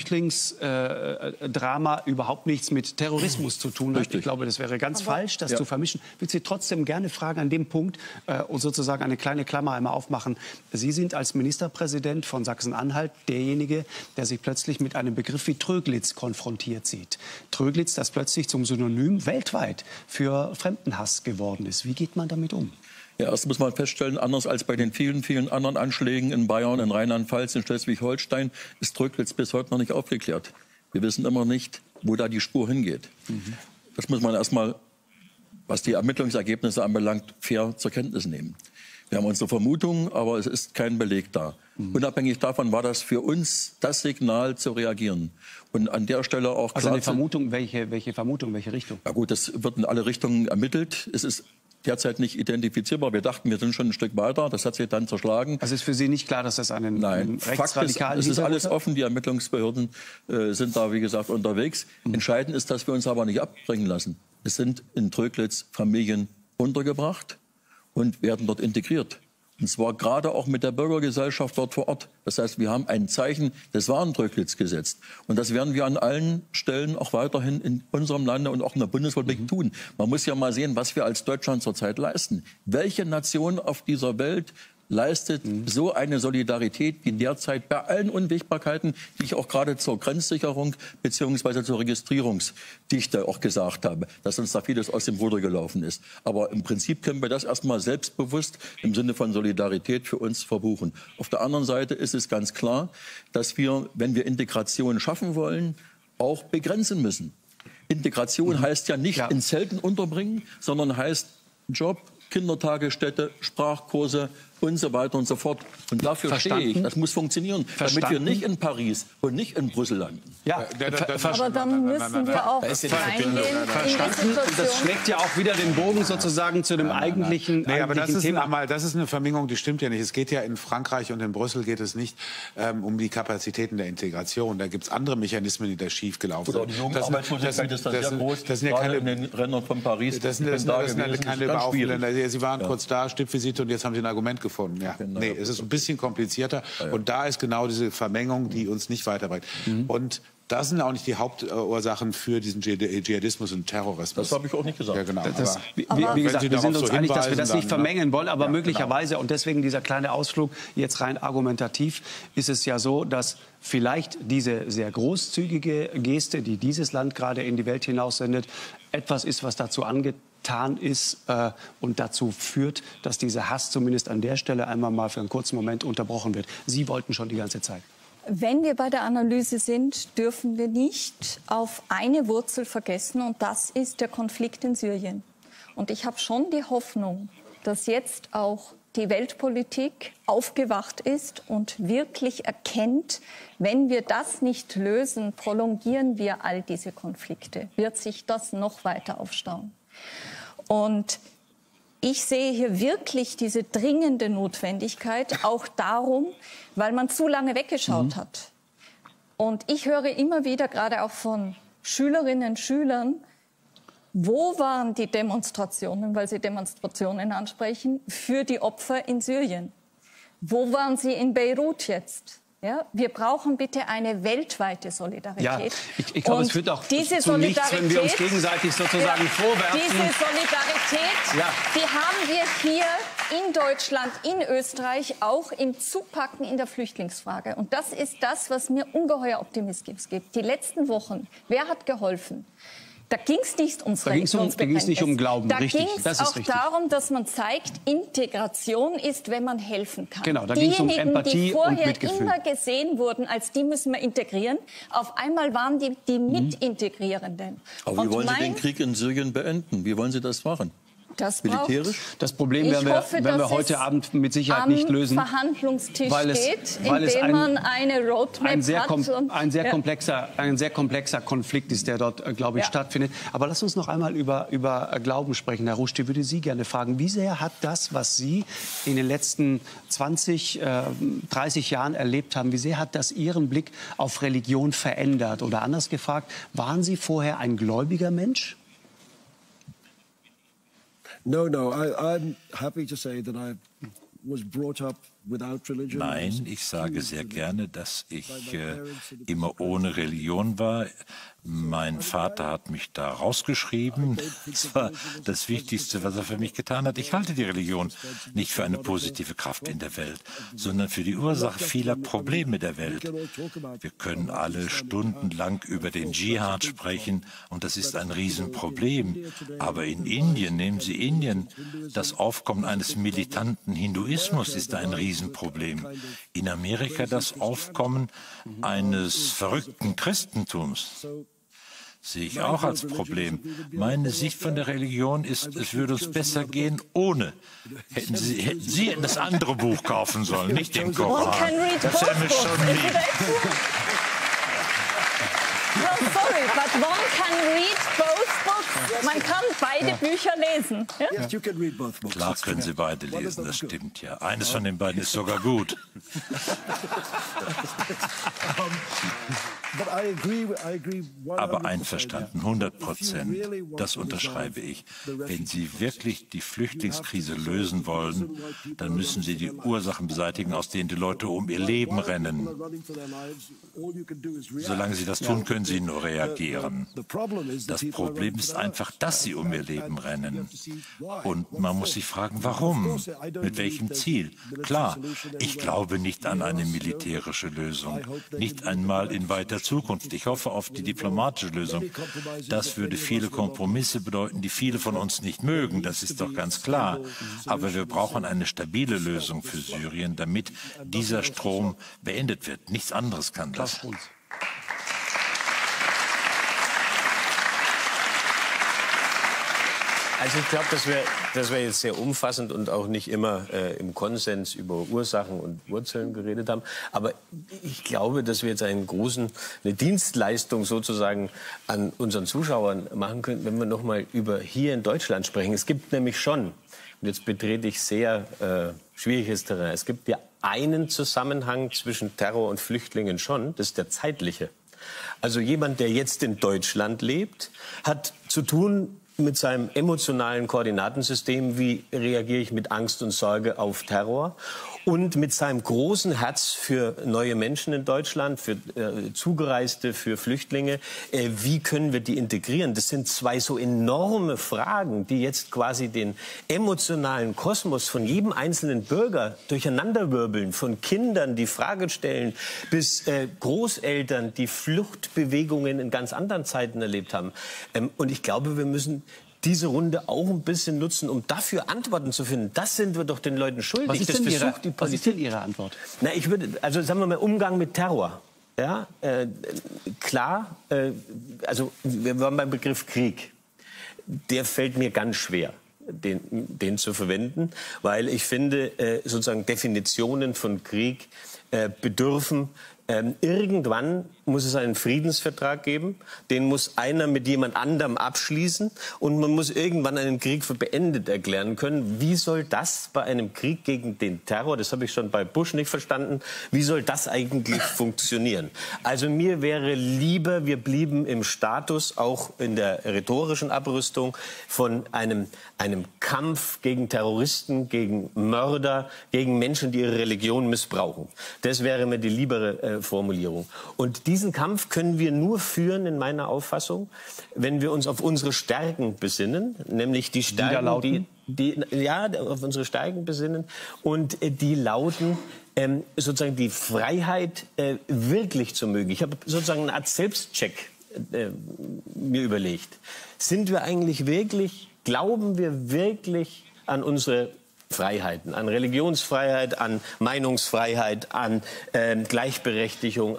Flüchtlingsdrama überhaupt nichts mit Terrorismus zu tun hat. Richtig. Ich glaube, das wäre ganz falsch, das zu vermischen. Ich würde Sie trotzdem gerne fragen an dem Punkt und sozusagen eine kleine Klammer einmal aufmachen. Sie sind als Ministerpräsident von Sachsen-Anhalt derjenige, der sich plötzlich mit einem Begriff wie Tröglitz konfrontiert sieht. Tröglitz, das plötzlich zum Synonym weltweit für Fremdenhass geworden ist. Wie geht man damit um? Ja, erst muss man feststellen, anders als bei den vielen, vielen anderen Anschlägen in Bayern, in Rheinland-Pfalz, in Schleswig-Holstein, ist Tröglitz bis heute noch nicht aufgeklärt. Wir wissen immer nicht, wo da die Spur hingeht. Das muss man erst mal, was die Ermittlungsergebnisse anbelangt, fair zur Kenntnis nehmen. Wir haben unsere Vermutungen, aber es ist kein Beleg da. Unabhängig davon war das für uns das Signal zu reagieren. Und an der Stelle auch klar. Also eine Vermutung, welche Vermutung, welche Richtung? Ja gut, das wird in alle Richtungen ermittelt. Es ist derzeit nicht identifizierbar. Wir dachten, wir sind schon ein Stück weiter. Das hat sich dann zerschlagen. Also ist für Sie nicht klar, dass das einen rechtsradikalen Es ist alles offen. Die Ermittlungsbehörden sind da, wie gesagt, unterwegs. Entscheidend ist, dass wir uns aber nicht abbringen lassen. Es sind in Tröglitz Familien untergebracht und werden dort integriert. Und zwar gerade auch mit der Bürgergesellschaft dort vor Ort. Das heißt, wir haben ein Zeichen des Warntröglitz gesetzt. Und das werden wir an allen Stellen auch weiterhin in unserem Lande und auch in der Bundesrepublik tun. Man muss ja mal sehen, was wir als Deutschland zurzeit leisten. Welche Nation auf dieser Welt leistet so eine Solidarität wie derzeit bei allen Unwägbarkeiten, die ich auch gerade zur Grenzsicherung bzw. zur Registrierungsdichte auch gesagt habe, dass uns da vieles aus dem Ruder gelaufen ist. Aber im Prinzip können wir das erstmal selbstbewusst im Sinne von Solidarität für uns verbuchen. Auf der anderen Seite ist es ganz klar, dass wir, wenn wir Integration schaffen wollen, auch begrenzen müssen. Integration heißt ja nicht in Zelten unterbringen, sondern heißt Job, Kindertagesstätte, Sprachkurse und so weiter und so fort. Und dafür stehe ich. Das muss funktionieren, damit wir nicht in Paris und nicht in Brüssel landen. Ja, aber dann müssen wir auch reingehen in die Situation. Das schlägt ja auch wieder den Bogen sozusagen zu dem eigentlichen, Nee, aber das ist, Thema. das ist eine Vermengung, die stimmt ja nicht. Es geht ja in Frankreich und in Brüssel geht es nicht um die Kapazitäten der Integration. Da gibt es andere Mechanismen, die da schief gelaufen sind. Die Jugendarbeitslosigkeit ist sehr groß, das sind ja keine, in den Rändern von Paris. das sind keine Überaufländer. Sie waren kurz da, Stippvisite, und jetzt haben Sie ein Argument gefunden. Ja. Nee, es ist ein bisschen komplizierter. Und da ist genau diese Vermengung, die uns nicht weiterbringt. Und das sind auch nicht die Hauptursachen für diesen Dschihadismus und Terrorismus. Das habe ich auch nicht gesagt. Ja, genau. Wie gesagt, wir sind uns einig, dass wir das nicht vermengen wollen, aber Ja, möglicherweise, und deswegen dieser kleine Ausflug, jetzt rein argumentativ, ist es ja so, dass vielleicht diese sehr großzügige Geste, die dieses Land gerade in die Welt hinaussendet, etwas ist, was dazu angetan ist und dazu führt, dass dieser Hass zumindest an der Stelle einmal mal für einen kurzen Moment unterbrochen wird. Sie wollten schon die ganze Zeit. Wenn wir bei der Analyse sind, dürfen wir nicht auf eine Wurzel vergessen, und das ist der Konflikt in Syrien. Und ich habe schon die Hoffnung, dass jetzt auch die Weltpolitik aufgewacht ist und wirklich erkennt, wenn wir das nicht lösen, prolongieren wir all diese Konflikte, wird sich das noch weiter aufstauen. Und ich sehe hier wirklich diese dringende Notwendigkeit, auch darum, weil man zu lange weggeschaut hat. Und ich höre immer wieder, gerade auch von Schülerinnen und Schülern, wo waren die Demonstrationen, weil Sie Demonstrationen ansprechen, für die Opfer in Syrien? Wo waren sie in Beirut jetzt? Ja, wir brauchen bitte eine weltweite Solidarität. Ja, ich glaube, es führt auch zu nichts, wenn wir uns gegenseitig sozusagen vorwerfen. Diese Solidarität, die haben wir hier in Deutschland, in Österreich, auch im Zupacken in der Flüchtlingsfrage. Und das ist das, was mir ungeheuer Optimismus gibt. Die letzten Wochen, wer hat geholfen? Da ging es nicht ums Religionsbekenntnis. Da ging es nicht um Glauben, da richtig. Da ging es auch darum, dass man zeigt, Integration ist, wenn man helfen kann. Genau, da ging es um Empathie die vorher und Mitgefühl. immer gesehen wurden, als die müssen wir integrieren, auf einmal waren die Mitintegrierenden. Aber wie wollen Sie den Krieg in Syrien beenden? Wie wollen Sie das machen? Militärisch? Das Problem werden wir heute Abend mit Sicherheit nicht lösen. Am Verhandlungstisch steht, weil indem man eine Roadmap hat. Ein sehr komplexer Konflikt ist, der dort, glaube ich, stattfindet. Aber lass uns noch einmal über Glauben sprechen. Herr Rushdie, würde Sie gerne fragen, wie sehr hat das, was Sie in den letzten 20, 30 Jahren erlebt haben, wie sehr hat das Ihren Blick auf Religion verändert? Oder anders gefragt, waren Sie vorher ein gläubiger Mensch? No, I'm happy to say that I was brought up without religion. Nein, ich sage sehr gerne, dass ich immer ohne Religion war. Mein Vater hat mich da rausgeschrieben. Das war das Wichtigste, was er für mich getan hat. Ich halte die Religion nicht für eine positive Kraft in der Welt, sondern für die Ursache vieler Probleme der Welt. Wir können alle stundenlang über den Dschihad sprechen, und das ist ein Riesenproblem. Aber in Indien, nehmen Sie Indien, das Aufkommen eines militanten Hinduismus ist ein Riesenproblem. In Amerika das Aufkommen eines verrückten Christentums sehe ich auch als Problem. Meine Sicht von der Religion ist, es würde uns besser gehen ohne. Sie hätten das andere Buch kaufen sollen, nicht den Koran. Das wäre mir schon lieb. No, sorry, but one can read both books. Man kann beide Bücher lesen. Ja? Klar können Sie beide lesen, das stimmt ja. Eines von den beiden ist sogar gut. Aber einverstanden, 100%, das unterschreibe ich. Wenn Sie wirklich die Flüchtlingskrise lösen wollen, dann müssen Sie die Ursachen beseitigen, aus denen die Leute um ihr Leben rennen. Solange Sie das tun, können Sie nur reagieren. Das Problem ist einfach, dass sie um ihr Leben rennen. Und man muss sich fragen, warum? Mit welchem Ziel? Klar, ich glaube nicht an eine militärische Lösung. Nicht einmal in weiter Zukunft. Ich hoffe auf die diplomatische Lösung. Das würde viele Kompromisse bedeuten, die viele von uns nicht mögen. Das ist doch ganz klar. Aber wir brauchen eine stabile Lösung für Syrien, damit dieser Strom beendet wird. Nichts anderes kann das. Also ich glaube, dass wir jetzt sehr umfassend und auch nicht immer im Konsens über Ursachen und Wurzeln geredet haben. Aber ich glaube, dass wir jetzt eine Dienstleistung sozusagen an unseren Zuschauern machen können, wenn wir noch mal über hier in Deutschland sprechen. Es gibt nämlich schon, und jetzt betrete ich sehr schwieriges Terrain, es gibt ja einen Zusammenhang zwischen Terror und Flüchtlingen schon, das ist der zeitliche. Also jemand, der jetzt in Deutschland lebt, hat zu tun mit seinem emotionalen Koordinatensystem, wie reagiere ich mit Angst und Sorge auf Terror, und mit seinem großen Herz für neue Menschen in Deutschland, für Zugereiste, für Flüchtlinge, wie können wir die integrieren? Das sind zwei so enorme Fragen, die jetzt quasi den emotionalen Kosmos von jedem einzelnen Bürger durcheinanderwirbeln, von Kindern, die Fragen stellen, bis Großeltern, die Fluchtbewegungen in ganz anderen Zeiten erlebt haben. Und ich glaube, wir müssen diese Runde auch ein bisschen nutzen, um dafür Antworten zu finden. Das sind wir doch den Leuten schuldig. Was ist denn Ihre Antwort? Na, ich würde, also sagen wir mal, Umgang mit Terror. Ja, klar, also wir waren beim Begriff Krieg. Der fällt mir ganz schwer, den zu verwenden, weil ich finde, sozusagen Definitionen von Krieg bedürfen. Irgendwann muss es einen Friedensvertrag geben, den muss einer mit jemand anderem abschließen und man muss irgendwann einen Krieg für beendet erklären können. Wie soll das bei einem Krieg gegen den Terror, das habe ich schon bei Bush nicht verstanden, wie soll das eigentlich funktionieren? Also mir wäre lieber, wir blieben im Status, auch in der rhetorischen Abrüstung, von einem Kampf gegen Terroristen, gegen Mörder, gegen Menschen, die ihre Religion missbrauchen. Das wäre mir die liebere Formulierung. Und diesen Kampf können wir nur führen, in meiner Auffassung, wenn wir uns auf unsere Stärken besinnen, nämlich die Stärken, auf unsere Stärken besinnen, und die lauten, sozusagen die Freiheit wirklich zu mögen. Ich habe sozusagen eine Art Selbstcheck mir überlegt. Sind wir eigentlich wirklich, glauben wir wirklich an unsere Freiheiten, an Religionsfreiheit, an Meinungsfreiheit, an Gleichberechtigung,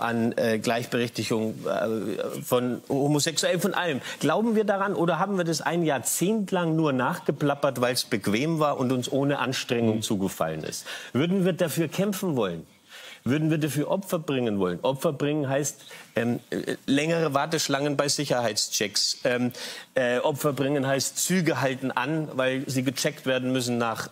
von Homosexuellen, von allem. Glauben wir daran oder haben wir das ein Jahrzehnt lang nur nachgeplappert, weil es bequem war und uns ohne Anstrengung zugefallen ist? Würden wir dafür kämpfen wollen? Würden wir dafür Opfer bringen wollen? Opfer bringen heißt längere Warteschlangen bei Sicherheitschecks. Opfer bringen heißt Züge halten an, weil sie gecheckt werden müssen nach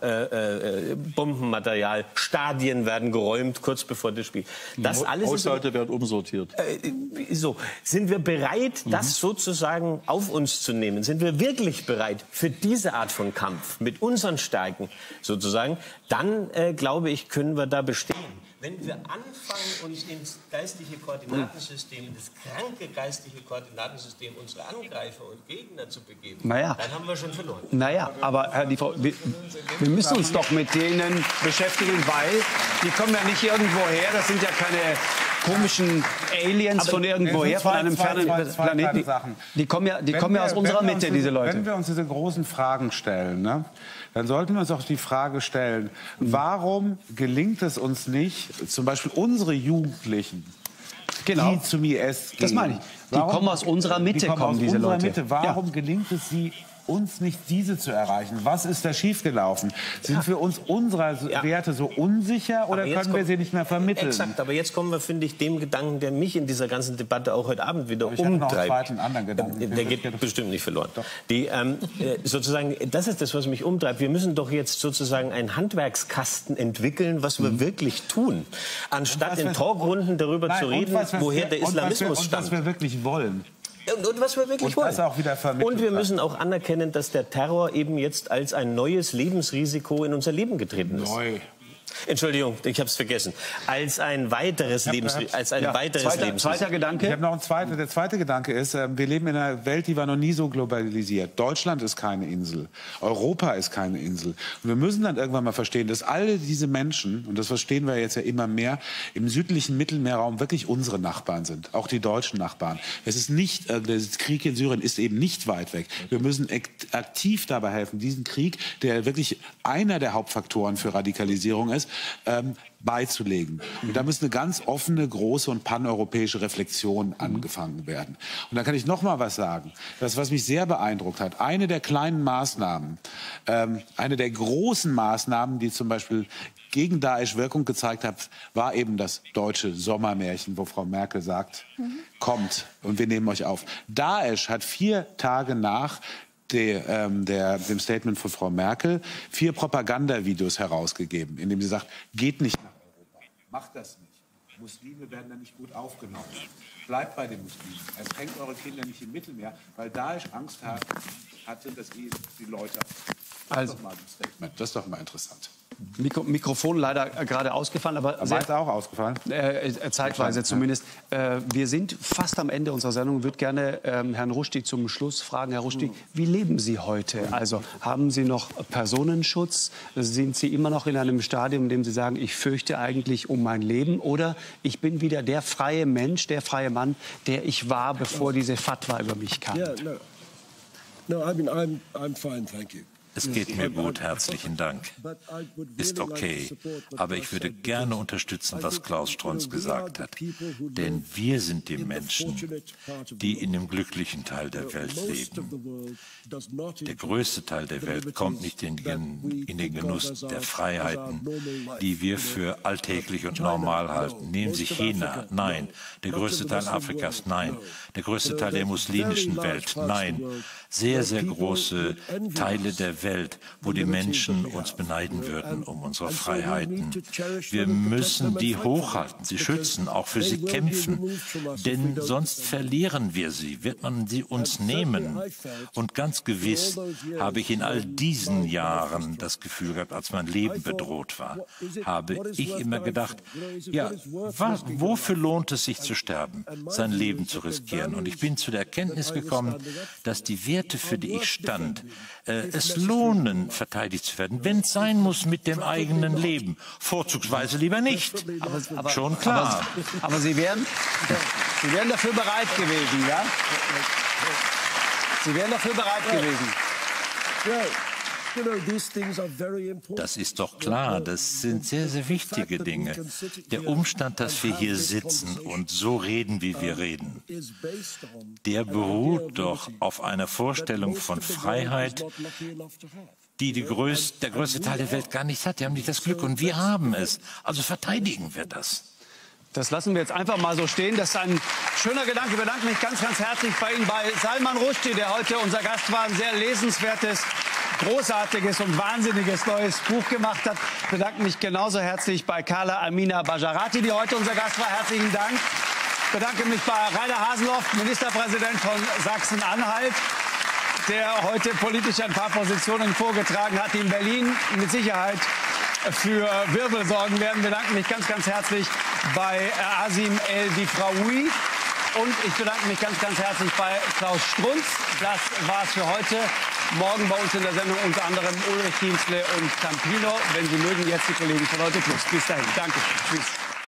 Bombenmaterial. Stadien werden geräumt kurz bevor das Spiel. Das alles Haushalte werden umsortiert. So, sind wir bereit, das sozusagen auf uns zu nehmen? Sind wir wirklich bereit für diese Art von Kampf mit unseren Stärken sozusagen? Dann glaube ich, können wir da bestehen. Wenn wir anfangen, uns ins geistliche Koordinatensystem, das kranke geistliche Koordinatensystem unserer Angreifer und Gegner zu begeben, dann haben wir schon verloren. Naja, aber Herr Liefau, wir müssen uns doch mit denen beschäftigen, weil die kommen ja nicht irgendwo her. Das sind ja keine komischen Aliens von irgendwoher, von einem fernen Planeten. Die kommen ja aus unserer Mitte, diese Leute. Wenn wir uns diese großen Fragen stellen, ne, dann sollten wir uns auch die Frage stellen, warum gelingt es uns nicht, zum Beispiel unsere Jugendlichen, die zum IS gehen. Das meine ich. Die kommen aus unserer Mitte, diese Leute. Warum gelingt es uns nicht, diese zu erreichen? Was ist da schiefgelaufen? Sind wir uns unserer Werte so unsicher oder können wir sie nicht mehr vermitteln? Exakt, aber jetzt kommen wir, finde ich, dem Gedanken, der mich in dieser ganzen Debatte auch heute Abend wieder umtreibt. Einen anderen Gedanken. Der geht bestimmt nicht verloren. Sozusagen, das ist das, was mich umtreibt. Wir müssen doch jetzt sozusagen einen Handwerkskasten entwickeln, was wir wirklich tun, anstatt in Talkrunden darüber zu reden, woher der Islamismus stammt. Und was wir wirklich wollen. Und was wir wirklich wollen. Das auch wieder und wir müssen auch anerkennen, dass der Terror eben jetzt als ein neues Lebensrisiko in unser Leben getreten ist. Neu. Entschuldigung, ich habe es vergessen. Als ein weiteres Lebensrisiko. Zweiter Gedanke. Ich habe noch einen zweiten. Der zweite Gedanke ist, wir leben in einer Welt, die war noch nie so globalisiert. Deutschland ist keine Insel. Europa ist keine Insel. Und wir müssen dann irgendwann mal verstehen, dass alle diese Menschen, und das verstehen wir jetzt ja immer mehr, im südlichen Mittelmeerraum wirklich unsere Nachbarn sind. Auch die deutschen Nachbarn. Es ist nicht, der Krieg in Syrien ist eben nicht weit weg. Wir müssen aktiv dabei helfen, diesen Krieg, der wirklich einer der Hauptfaktoren für Radikalisierung ist, Neues beizulegen. Und da muss eine ganz offene, große und paneuropäische Reflexion angefangen werden. Und da kann ich noch mal was sagen. Das, was mich sehr beeindruckt hat, eine der kleinen Maßnahmen, eine der großen Maßnahmen, die zum Beispiel gegen Daesh Wirkung gezeigt hat, war eben das deutsche Sommermärchen, wo Frau Merkel sagt, kommt und wir nehmen euch auf. Daesh hat 4 Tage nach dem Statement von Frau Merkel 4 Propagandavideos herausgegeben, in dem sie sagt, geht nicht nach Europa, macht das nicht. Muslime werden da nicht gut aufgenommen. Bleibt bei den Muslimen. Empfängt eure Kinder nicht im Mittelmeer, weil Daesh Angst hatte, dass die Leute... Das ist doch mal interessant. Mikrofon leider gerade ausgefallen, aber ist auch ausgefallen. Zeitweise zumindest. Wir sind fast am Ende unserer Sendung. Ich würde gerne Herrn Rushdie zum Schluss fragen. Herr Rushdie, wie leben Sie heute? Also haben Sie noch Personenschutz? Sind Sie immer noch in einem Stadium, in dem Sie sagen, ich fürchte eigentlich um mein Leben? Oder ich bin wieder der freie Mensch, der freie Mann, der ich war, bevor diese Fatwa über mich kam? No, I'm fine, thank you. Es geht mir gut, herzlichen Dank. Ist okay, aber ich würde gerne unterstützen, was Klaus Strunz gesagt hat. Denn wir sind die Menschen, die in dem glücklichen Teil der Welt leben. Der größte Teil der Welt kommt nicht in den Genuss der Freiheiten, die wir für alltäglich und normal halten. Nehmen Sie China, nein. Der größte Teil Afrikas, nein. Der größte Teil der muslimischen Welt, nein. Sehr, sehr große Teile der Welt, wo die Menschen uns beneiden würden um unsere Freiheiten. Wir müssen die hochhalten, sie schützen, auch für sie kämpfen. Denn sonst verlieren wir sie, wird man sie uns nehmen. Und ganz gewiss habe ich in all diesen Jahren das Gefühl gehabt, als mein Leben bedroht war, habe ich immer gedacht, ja, wofür lohnt es sich zu sterben, sein Leben zu riskieren? Und ich bin zu der Erkenntnis gekommen, dass die Werte, für die ich stand, es lohnen, verteidigt zu werden, wenn es sein muss mit dem eigenen Leben. Vorzugsweise lieber nicht. Aber schon klar. Aber Sie wären dafür bereit gewesen, ja? Sie wären dafür bereit gewesen. Das ist doch klar, das sind sehr, sehr wichtige Dinge. Der Umstand, dass wir hier sitzen und so reden, wie wir reden, der beruht doch auf einer Vorstellung von Freiheit, die der größte Teil der Welt gar nicht hat. Die haben nicht das Glück und wir haben es. Also verteidigen wir das. Das lassen wir jetzt einfach mal so stehen. Das ist ein schöner Gedanke. Ich bedanke mich ganz, ganz herzlich bei Ihnen, bei Salman Rushdie, der heute unser Gast war, ein sehr lesenswertes, großartiges und wahnsinniges neues Buch gemacht hat. Ich bedanke mich genauso herzlich bei Carla Amina Bajarati, die heute unser Gast war. Herzlichen Dank. Ich bedanke mich bei Rainer Haseloff, Ministerpräsident von Sachsen-Anhalt, der heute politisch ein paar Positionen vorgetragen hat, die in Berlin mit Sicherheit für Wirbel sorgen werden. Ich bedanke mich ganz, ganz herzlich bei Asim El Difraoui. Und ich bedanke mich ganz, ganz herzlich bei Klaus Strunz. Das war's für heute. Morgen bei uns in der Sendung unter anderem Ulrich Dienstle und Campino. Wenn Sie mögen, jetzt die Kollegen von Heute Plus. Bis dahin. Danke. Tschüss.